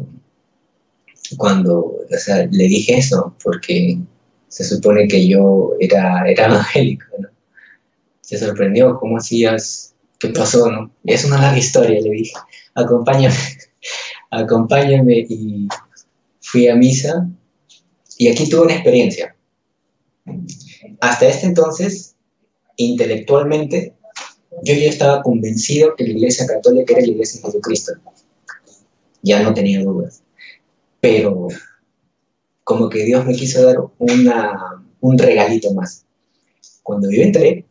[SPEAKER 2] cuando o sea, le dije eso, porque se supone que yo era evangélico, ¿no? Se sorprendió, ¿cómo hacías? ¿Qué pasó, no? Y es una larga historia, le dije, acompáñame, acompáñame, y fui a misa, y aquí tuve una experiencia. Hasta este entonces, intelectualmente, yo ya estaba convencido que la Iglesia Católica era la Iglesia de Jesucristo. Ya no tenía dudas. Pero como que Dios me quiso dar un regalito más. Cuando yo entré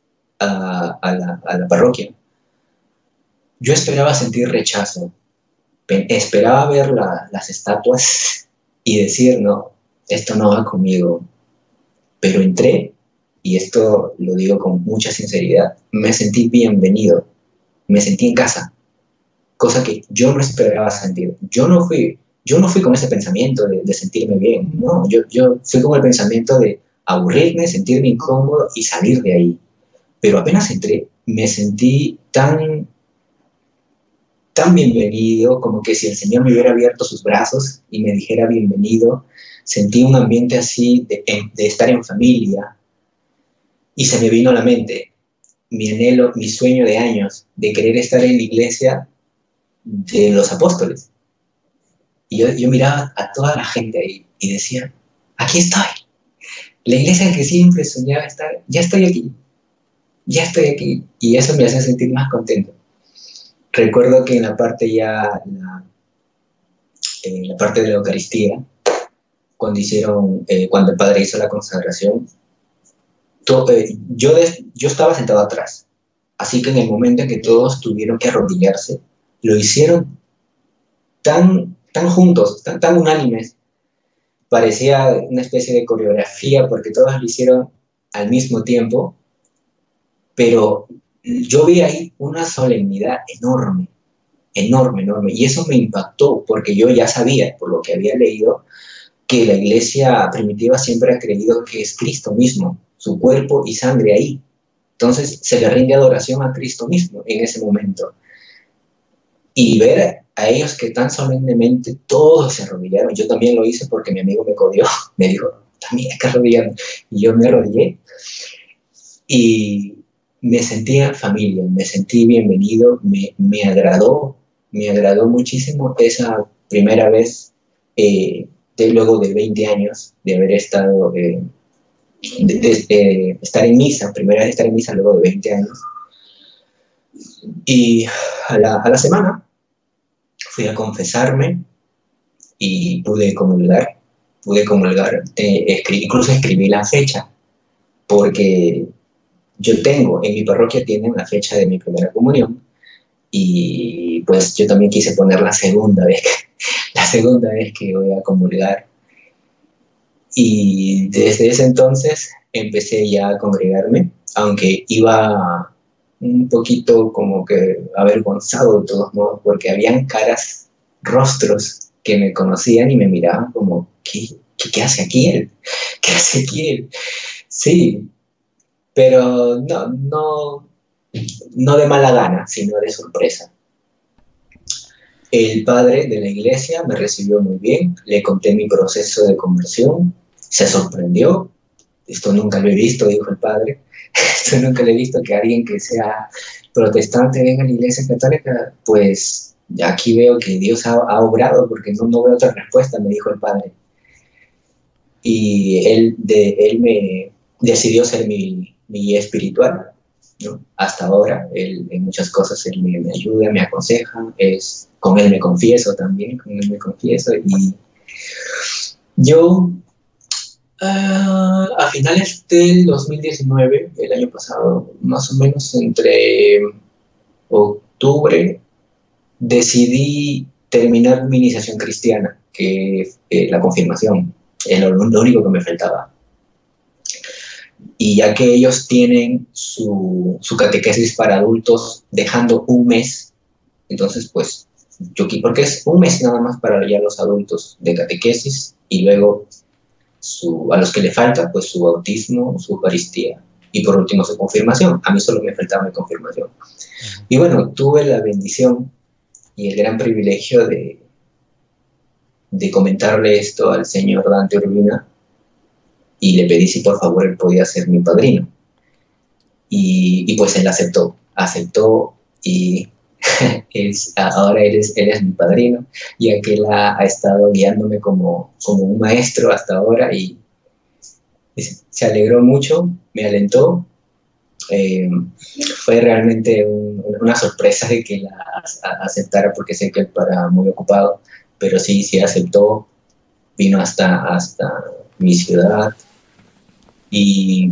[SPEAKER 2] a la parroquia, yo esperaba sentir rechazo, esperaba ver las estatuas y decir, no, esto no va conmigo. Pero entré, y esto lo digo con mucha sinceridad, me sentí bienvenido, me sentí en casa, cosa que yo no esperaba sentir. Yo no fui con ese pensamiento de sentirme bien, no, yo fui con el pensamiento de aburrirme, sentirme incómodo y salir de ahí. Pero apenas entré, me sentí tan bienvenido, como que si el Señor me hubiera abierto sus brazos y me dijera bienvenido. Sentí un ambiente así de estar en familia, y se me vino a la mente mi anhelo, mi sueño de años de querer estar en la iglesia de los apóstoles. Y yo miraba a toda la gente ahí y decía, aquí estoy, la iglesia en que siempre soñaba estar, ya estoy aquí, ya estoy aquí. Y eso me hacía sentir más contento. Recuerdo que en la parte la parte de la Eucaristía, cuando el Padre hizo la consagración, yo estaba sentado atrás, así que en el momento en que todos tuvieron que arrodillarse, lo hicieron tan juntos, tan unánimes, parecía una especie de coreografía porque todos lo hicieron al mismo tiempo, pero yo vi ahí una solemnidad enorme, enorme, enorme, y eso me impactó porque yo ya sabía, por lo que había leído, que la iglesia primitiva siempre ha creído que es Cristo mismo, su cuerpo y sangre ahí. Entonces se le rinde adoración a Cristo mismo en ese momento. Y ver a ellos que tan solemnemente todos se arrodillaron. Yo también lo hice porque mi amigo me codió, me dijo, también hay que arrodillarme. Y yo me arrodillé y me sentí en familia, me sentí bienvenido, me agradó muchísimo esa primera vez, luego de 20 años de haber estado, estar en misa, primera vez estar en misa luego de 20 años. Y a la semana fui a confesarme y pude comulgar, incluso escribí la fecha, porque en mi parroquia tienen la fecha de mi primera comunión, y pues yo también quise poner la segunda vez que voy a comulgar. Y desde ese entonces empecé ya a congregarme, aunque iba un poquito como que avergonzado de todos modos, porque habían caras, rostros que me conocían y me miraban como, ¿qué hace aquí él? ¿Qué hace aquí él? Sí, pero no de mala gana, sino de sorpresa. El padre de la iglesia me recibió muy bien, le conté mi proceso de conversión, se sorprendió, esto nunca lo he visto, dijo el padre, esto nunca lo he visto, que alguien que sea protestante venga a la iglesia católica, pues aquí veo que Dios ha obrado, porque no veo otra respuesta, me dijo el padre. Y él me decidió ser mi guía espiritual, ¿no? Hasta ahora, él, en muchas cosas él me ayuda, me aconseja, con él me confieso también, con él me confieso. Y yo, a finales del 2019, el año pasado, más o menos entre octubre, decidí terminar mi iniciación cristiana, que la confirmación, es lo único que me faltaba. Y ya que ellos tienen su catequesis para adultos dejando un mes, entonces pues porque es un mes nada más para ya los adultos de catequesis, y luego a los que le falta pues su bautismo, su Eucaristía, y por último su confirmación. A mí solo me faltaba mi confirmación. Y bueno, tuve la bendición y el gran privilegio de comentarle esto al señor Dante Urbina, y le pedí si por favor él podía ser mi padrino. Y pues él aceptó y ahora él es mi padrino, ya que él ha estado guiándome como un maestro hasta ahora, y se alegró mucho, me alentó. Fue realmente una sorpresa de que la aceptara, porque sé que él para muy ocupado, pero sí aceptó, vino hasta mi ciudad, y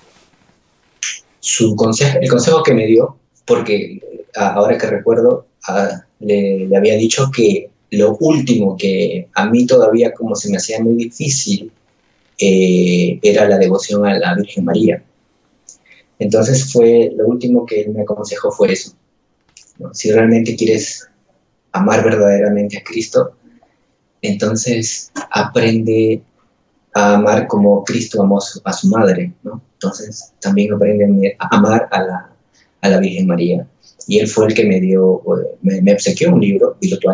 [SPEAKER 2] el consejo que me dio, porque ahora que recuerdo, le había dicho que lo último que a mí todavía como se me hacía muy difícil era la devoción a la Virgen María. Entonces lo último que él me aconsejó fue eso, ¿no? Si realmente quieres amar verdaderamente a Cristo, entonces aprende a amar como Cristo amó a su madre, ¿no? Entonces también aprende a amar a la Virgen María. Y él fue el que me obsequió un libro virtual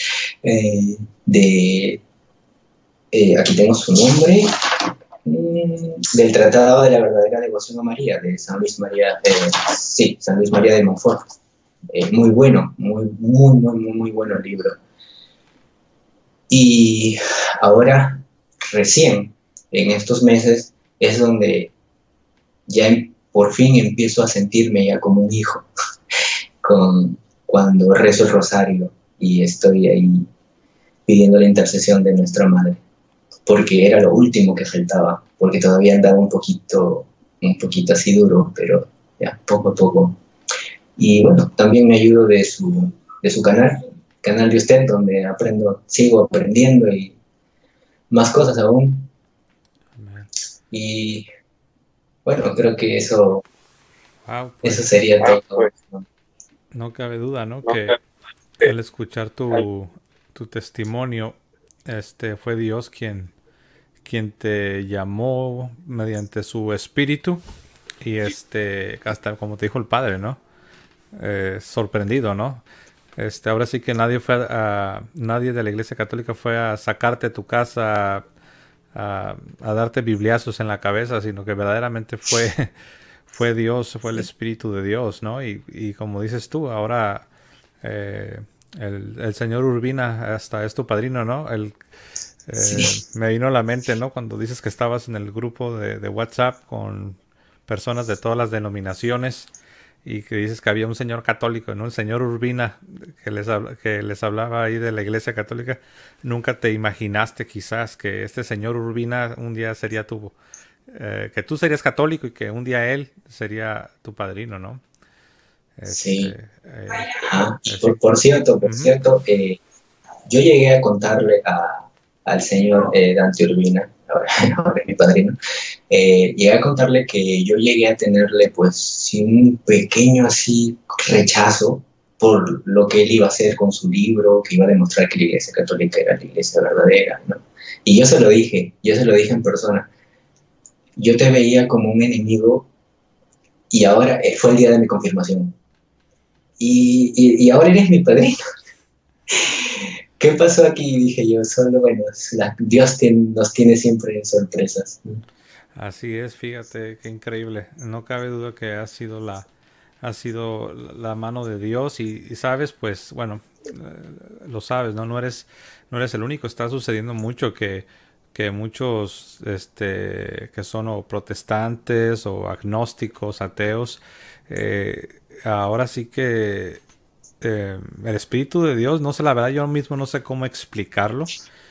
[SPEAKER 2] aquí tengo su nombre, del Tratado de la Verdadera Devoción a María, de San Luis María, San Luis María de Montfort. Muy bueno, muy bueno el libro. Y ahora, recién, en estos meses, es donde ya por fin empiezo a sentirme ya como un hijo, cuando rezo el rosario y estoy ahí pidiendo la intercesión de nuestra Madre, porque era lo último que faltaba, porque todavía andaba un poquito así duro, pero ya, poco a poco. Y bueno, también me ayudo de su canal de usted, donde sigo aprendiendo y más cosas aún. Amén. Y bueno, creo que eso sería todo.
[SPEAKER 1] No cabe duda, ¿no? Que al escuchar tu testimonio, fue Dios quien te llamó mediante su espíritu, y hasta como te dijo el padre, ¿no? Sorprendido, ¿no? Ahora sí que nadie de la Iglesia Católica fue a sacarte de tu casa, a darte bibliazos en la cabeza, sino que verdaderamente fue Dios, fue el Espíritu de Dios, ¿no? Y como dices tú, ahora el señor Urbina hasta es tu padrino, ¿no? Me vino a la mente, ¿no? Cuando dices que estabas en el grupo de WhatsApp con personas de todas las denominaciones, y que dices que había un señor católico, ¿no? El señor Urbina, que les hablaba ahí de la Iglesia Católica. Nunca te imaginaste quizás que este señor Urbina un día sería que tú serías católico y que un día él sería tu padrino, ¿no?
[SPEAKER 2] Sí. Por cierto, yo llegué a contarle al señor Dante Urbina, ahora, ahora es mi padrino, llegué a contarle que yo llegué a tenerle pues sí, un pequeño así rechazo por lo que él iba a hacer con su libro, que iba a demostrar que la Iglesia Católica era la Iglesia verdadera, ¿no? Y yo se lo dije en persona. Yo te veía como un enemigo y ahora fue el día de mi confirmación. Y ahora eres mi padrino. ¿Qué pasó aquí? Dije yo, solo, bueno, Dios nos tiene siempre sorpresas.
[SPEAKER 1] Así es, fíjate, qué increíble. No cabe duda que ha sido la mano de Dios y sabes, pues, bueno, lo sabes, ¿no? No eres el único. Está sucediendo mucho que muchos, que son o protestantes o agnósticos, ateos, ahora sí que el Espíritu de Dios, no sé, la verdad yo mismo no sé cómo explicarlo,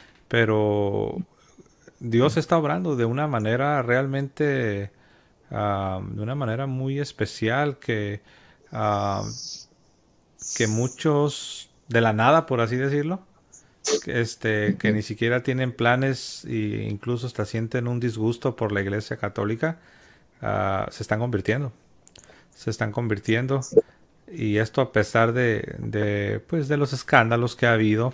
[SPEAKER 1] pero Dios está obrando de una manera realmente, de una manera muy especial ah, que muchos de la nada, por así decirlo, que ni siquiera tienen planes e incluso hasta sienten un disgusto por la Iglesia Católica, se están convirtiendo. Se están convirtiendo. Y esto a pesar pues de los escándalos que ha habido,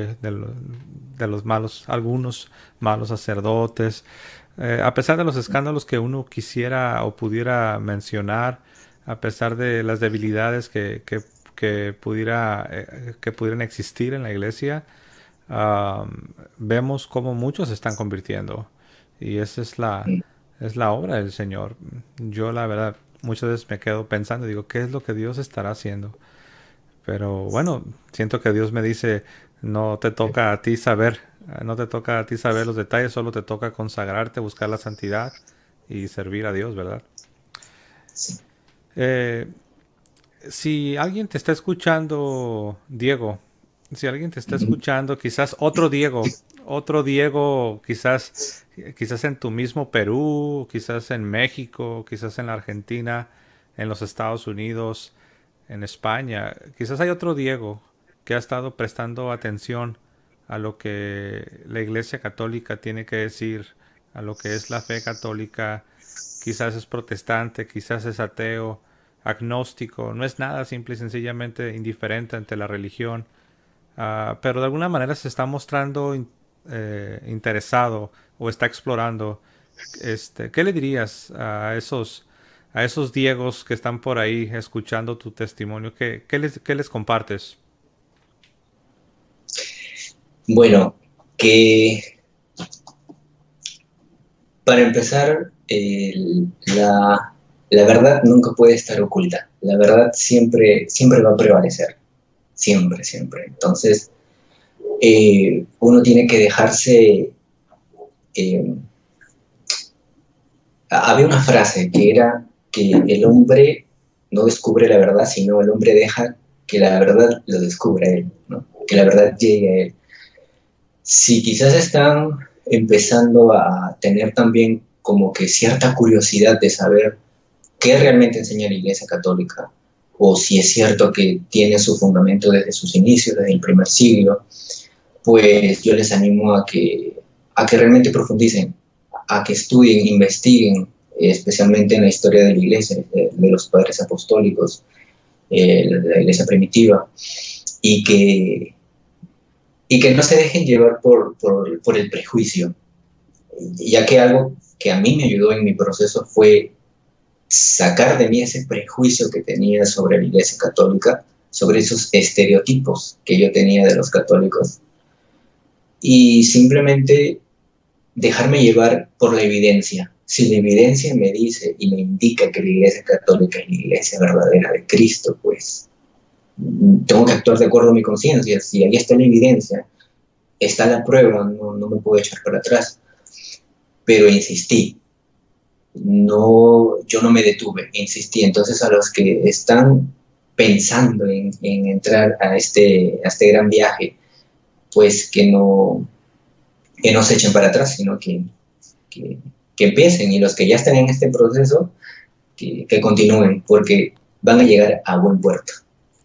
[SPEAKER 1] de los malos, algunos malos sacerdotes, a pesar de los escándalos que uno quisiera o pudiera mencionar, a pesar de las debilidades que pudieran existir en la iglesia, ah, vemos cómo muchos se están convirtiendo. Y esa es la obra del Señor. Yo la verdad muchas veces me quedo pensando, digo, ¿qué es lo que Dios estará haciendo? Pero bueno, siento que Dios me dice, no te toca a ti saber, no te toca a ti saber los detalles, solo te toca consagrarte, buscar la santidad y servir a Dios, ¿verdad?
[SPEAKER 2] Sí.
[SPEAKER 1] Eh, si alguien te está escuchando, Diego, si alguien te está escuchando, quizás otro Diego, quizás en tu mismo Perú, quizás en México, quizás en la Argentina, en los Estados Unidos, en España, quizás hay otro Diego que ha estado prestando atención a lo que la Iglesia Católica tiene que decir, a lo que es la fe católica, quizás es protestante, quizás es ateo, agnóstico, no es nada, simple y sencillamente indiferente ante la religión, pero de alguna manera se está mostrando interesado o está explorando. ¿Qué le dirías a esos Diegos que están por ahí escuchando tu testimonio? ¿Qué les compartes?
[SPEAKER 2] Bueno, que para empezar, la verdad nunca puede estar oculta. La verdad siempre, siempre va a prevalecer. Siempre, siempre. Entonces, uno tiene que dejarse... eh, había una frase que era que el hombre no descubre la verdad, sino el hombre deja que la verdad lo descubra él, ¿no? Que la verdad llegue a él. Si quizás están empezando a tener también como que cierta curiosidad de saber qué realmente enseña la Iglesia Católica, o si es cierto que tiene su fundamento desde sus inicios, desde el primer siglo, pues yo les animo a que realmente profundicen, a que estudien, investiguen, especialmente en la historia de la Iglesia, de los padres apostólicos, la Iglesia primitiva, y que no se dejen llevar por el prejuicio, ya que algo que a mí me ayudó en mi proceso fue sacar de mí ese prejuicio que tenía sobre la Iglesia Católica, sobre esos estereotipos que yo tenía de los católicos, y simplemente dejarme llevar por la evidencia. Si la evidencia me dice y me indica que la Iglesia Católica es la Iglesia verdadera de Cristo, pues tengo que actuar de acuerdo a mi conciencia. Si ahí está la evidencia, está la prueba, no me puedo echar para atrás. Pero insistí, yo no me detuve, insistí. Entonces a los que están pensando en entrar a este gran viaje, pues que no se echen para atrás, sino que empiecen, y los que ya están en este proceso, que continúen, porque van a llegar a buen puerto.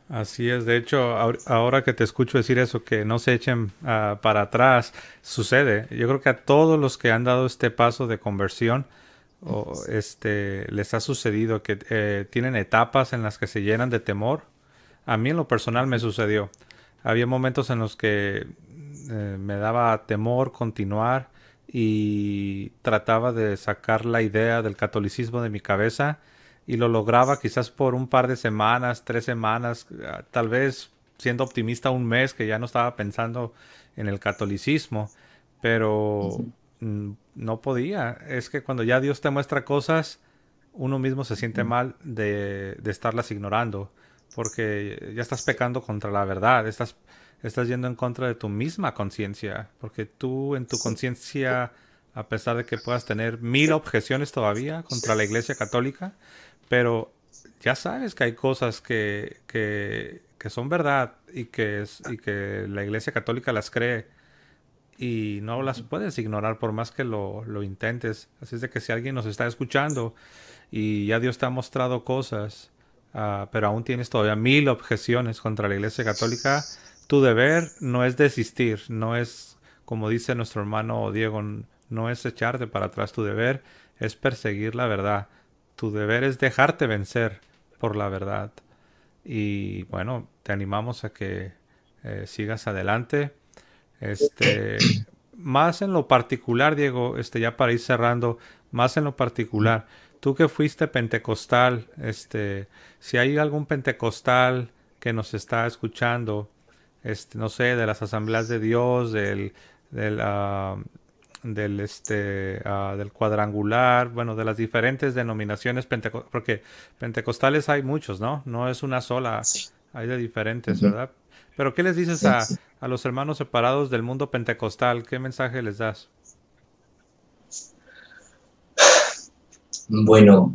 [SPEAKER 1] Así es, de hecho, ahora que te escucho decir eso, que no se echen para atrás, sucede. Yo creo que a todos los que han dado este paso de conversión, les ha sucedido que tienen etapas en las que se llenan de temor. A mí en lo personal me sucedió. Había momentos en los que me daba temor continuar y trataba de sacar la idea del catolicismo de mi cabeza y lo lograba quizás por un par de semanas, 3 semanas, tal vez siendo optimista un mes que ya no estaba pensando en el catolicismo, pero no podía. Es que cuando ya Dios te muestra cosas, uno mismo se siente mal de estarlas ignorando, porque ya estás pecando contra la verdad, estás yendo en contra de tu misma conciencia, porque tú en tu
[SPEAKER 2] Sí,
[SPEAKER 1] conciencia, a pesar de que puedas tener 1000 objeciones todavía contra la Iglesia Católica, pero ya sabes que hay cosas que son verdad y que la Iglesia Católica las cree y no las puedes ignorar por más que lo intentes. Así es de que si alguien nos está escuchando y ya Dios te ha mostrado cosas, pero aún tienes todavía 1000 objeciones contra la Iglesia Católica, tu deber no es desistir, no es, como dice nuestro hermano Diego, no es echarte para atrás, tu deber es perseguir la verdad, tu deber es dejarte vencer por la verdad. Y bueno, te animamos a que sigas adelante. Más en lo particular, Diego, ya para ir cerrando, más en lo particular, tú que fuiste pentecostal, si hay algún pentecostal que nos está escuchando, no sé, de las asambleas de Dios, del, ah, del cuadrangular, bueno, de las diferentes denominaciones porque pentecostales hay muchos, ¿no? No es una sola,
[SPEAKER 2] sí,
[SPEAKER 1] hay de diferentes,
[SPEAKER 2] ujú,
[SPEAKER 1] ¿verdad? Pero ¿qué les dices
[SPEAKER 2] sí, sí.
[SPEAKER 1] a los hermanos separados del mundo pentecostal? ¿Qué mensaje les das?
[SPEAKER 2] Bueno,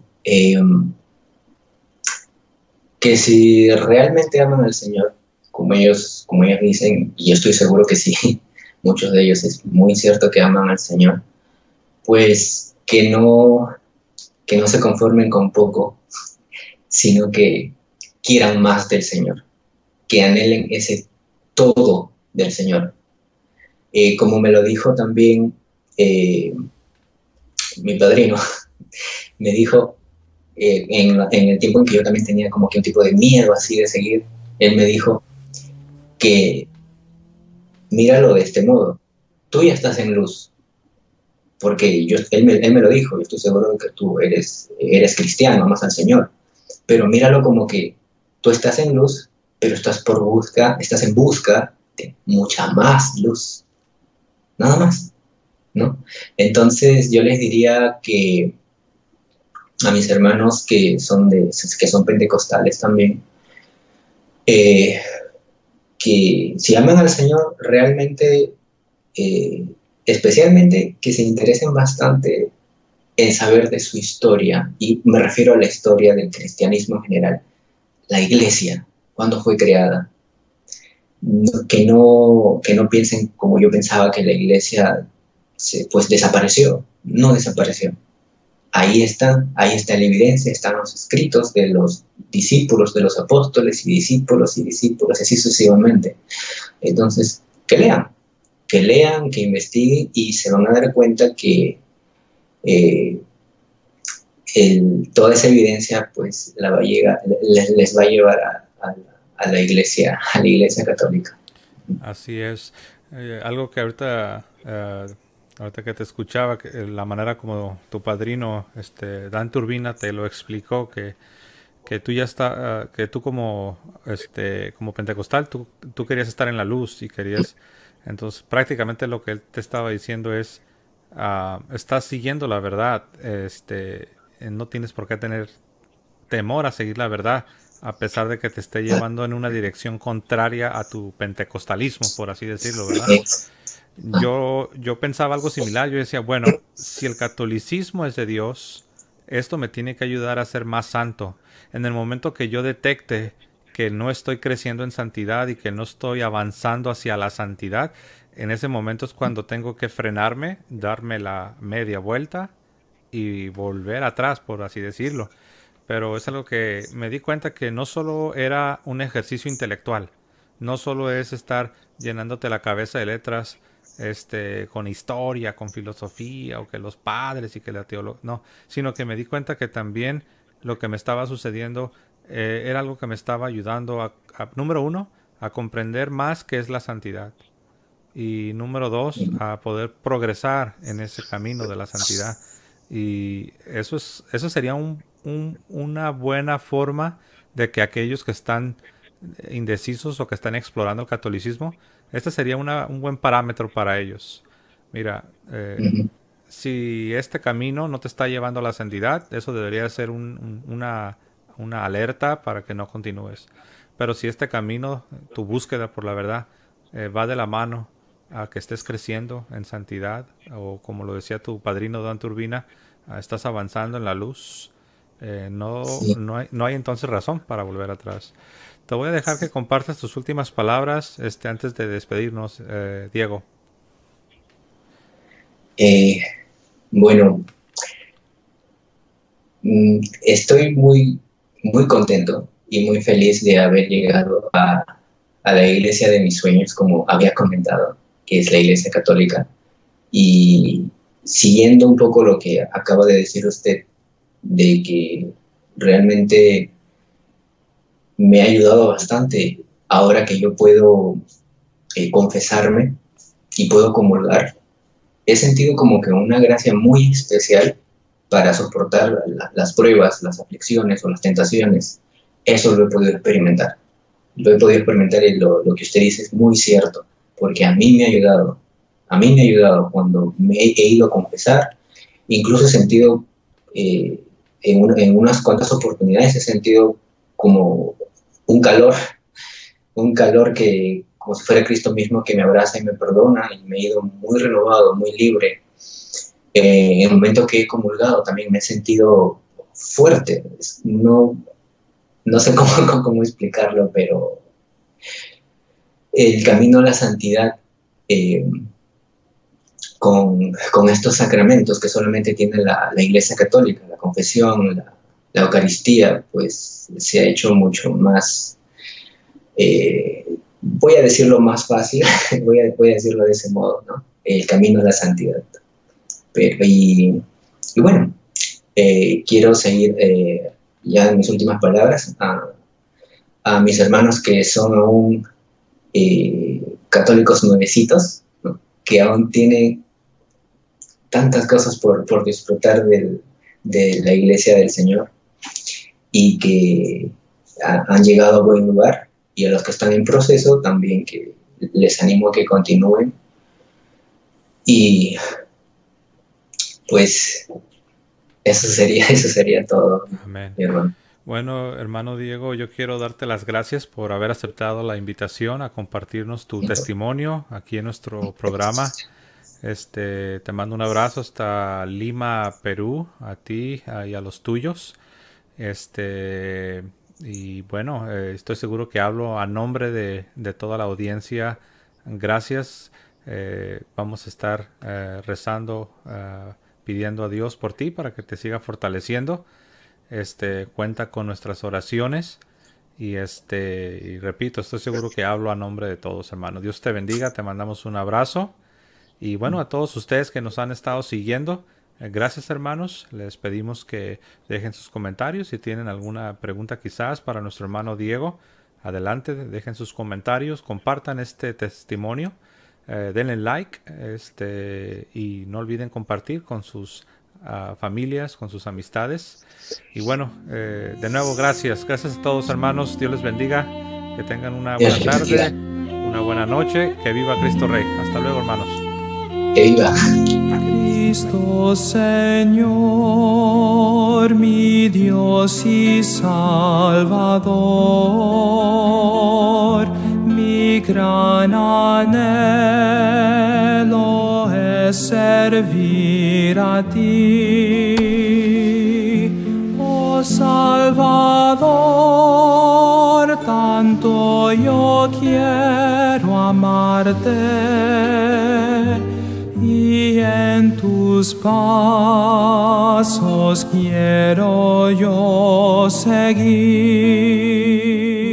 [SPEAKER 2] que si realmente aman al Señor, como ellos dicen, y yo estoy seguro que sí, muchos de ellos es muy cierto que aman al Señor, pues que no se conformen con poco, sino que quieran más del Señor, que anhelen ese todo del Señor. Como me lo dijo también eh, mi padrino, me dijo en el tiempo en que yo también tenía como que un tipo de miedo así de seguir, él me dijo que míralo de este modo, tú ya estás en luz, porque él me lo dijo, yo estoy seguro de que tú eres cristiano, amas al Señor, pero míralo como que tú estás en luz, pero estás en busca de mucha más luz, nada más, ¿no? Entonces yo les diría que a mis hermanos que son pentecostales también, eh, que si aman al Señor realmente, eh, especialmente que se interesen bastante en saber de su historia, y me refiero a la historia del cristianismo en general, la iglesia, cuándo fue creada. Que no piensen como yo pensaba que la iglesia pues desapareció, no desapareció. Ahí está la evidencia, están los escritos de los discípulos, de los apóstoles y discípulos, así sucesivamente. Entonces, que lean, que investiguen y se van a dar cuenta que eh, toda esa evidencia pues les va a llevar a la iglesia católica.
[SPEAKER 1] Así es. Algo que ahorita que te escuchaba, la manera como tu padrino, Dan Turbina, te lo explicó, que tú ya que tú como pentecostal, tú querías estar en la luz y querías, entonces prácticamente lo que él te estaba diciendo es, estás siguiendo la verdad, no tienes por qué tener temor a seguir la verdad, a pesar de que te esté llevando en una dirección contraria a tu pentecostalismo, por así decirlo, ¿verdad? Yo pensaba algo similar, yo decía, bueno, si el catolicismo es de Dios, esto me tiene que ayudar a ser más santo. En el momento que yo detecte que no estoy creciendo en santidad y que no estoy avanzando hacia la santidad, en ese momento es cuando tengo que frenarme, darme la media vuelta y volver atrás, por así decirlo. pero es algo que me di cuenta que no solo era un ejercicio intelectual, no solo es estar llenándote la cabeza de letras, con historia, con filosofía, o que los padres y que la teología, no, sino que me di cuenta que también lo que me estaba sucediendo era algo que me estaba ayudando número uno, a comprender más qué es la santidad. Y número dos, a poder progresar en ese camino de la santidad. Y eso sería una buena forma de que aquellos que están indecisos o que están explorando el catolicismo, este sería un buen parámetro para ellos. Mira,
[SPEAKER 2] Ujú.
[SPEAKER 1] si este camino no te está llevando a la santidad, eso debería ser una alerta para que no continúes. Pero si este camino, tu búsqueda por la verdad, va de la mano a que estés creciendo en santidad, o como lo decía tu padrino Dan Turbina, estás avanzando en la luz,
[SPEAKER 2] Sí.
[SPEAKER 1] no hay entonces razón para volver atrás. Te voy a dejar que compartas tus últimas palabras antes de despedirnos, Diego.
[SPEAKER 2] Eh, bueno, estoy muy contento y muy feliz de haber llegado a la iglesia de mis sueños, como había comentado, que es la Iglesia Católica. Y siguiendo un poco lo que acaba de decir usted, de que realmente me ha ayudado bastante ahora que yo puedo confesarme y puedo comulgar. He sentido como que una gracia muy especial para soportar las pruebas, las aflicciones o las tentaciones. Eso lo he podido experimentar. Lo he podido experimentar y lo que usted dice es muy cierto, porque a mí me ha ayudado. A mí me ha ayudado cuando me he ido a confesar. Incluso he sentido, en unas cuantas oportunidades, he sentido como un calor, un calor que, como si fuera Cristo mismo, que me abraza y me perdona, y me he ido muy renovado, muy libre. En el momento que he comulgado también me he sentido fuerte. No sé cómo explicarlo, pero el camino a la santidad, eh, con estos sacramentos que solamente tiene la Iglesia Católica, la confesión, la Eucaristía, pues se ha hecho mucho más, voy a decirlo más fácil, voy a decirlo de ese modo, ¿no? El camino a la santidad. Y bueno, quiero seguir ya en mis últimas palabras a mis hermanos que son aún católicos nuevecitos, ¿no? Que aún tienen tantas cosas por disfrutar de la iglesia del Señor y que han llegado a buen lugar, y a los que están en proceso también, que les animo a que continúen. Y pues eso sería todo,
[SPEAKER 1] Amén.
[SPEAKER 2] mi hermano.
[SPEAKER 1] Bueno, hermano Diego, yo quiero darte las gracias por haber aceptado la invitación a compartirnos tu testimonio aquí en nuestro programa. Te mando un abrazo hasta Lima, Perú, a ti y a los tuyos. Y bueno, estoy seguro que hablo a nombre de toda la audiencia. Gracias. Vamos a estar rezando, pidiendo a Dios por ti para que te siga fortaleciendo. Cuenta con nuestras oraciones. Y repito, estoy seguro que hablo a nombre de todos, hermano. Dios te bendiga, te mandamos un abrazo. Y bueno, a todos ustedes que nos han estado siguiendo, gracias, hermanos. Les pedimos que dejen sus comentarios. Si tienen alguna pregunta quizás para nuestro hermano Diego, adelante, dejen sus comentarios, compartan este testimonio, denle like, y no olviden compartir con sus familias, con sus amistades. Y bueno, de nuevo, gracias a todos, hermanos. Dios les bendiga, que tengan una buena tarde, una buena noche. Que viva Cristo Rey. Hasta luego, hermanos.
[SPEAKER 2] Que viva
[SPEAKER 3] Cristo Señor, mi Dios y Salvador. Mi gran anhelo es servir a ti, oh Salvador. Tanto yo quiero amarte y en tus pasos quiero yo seguir.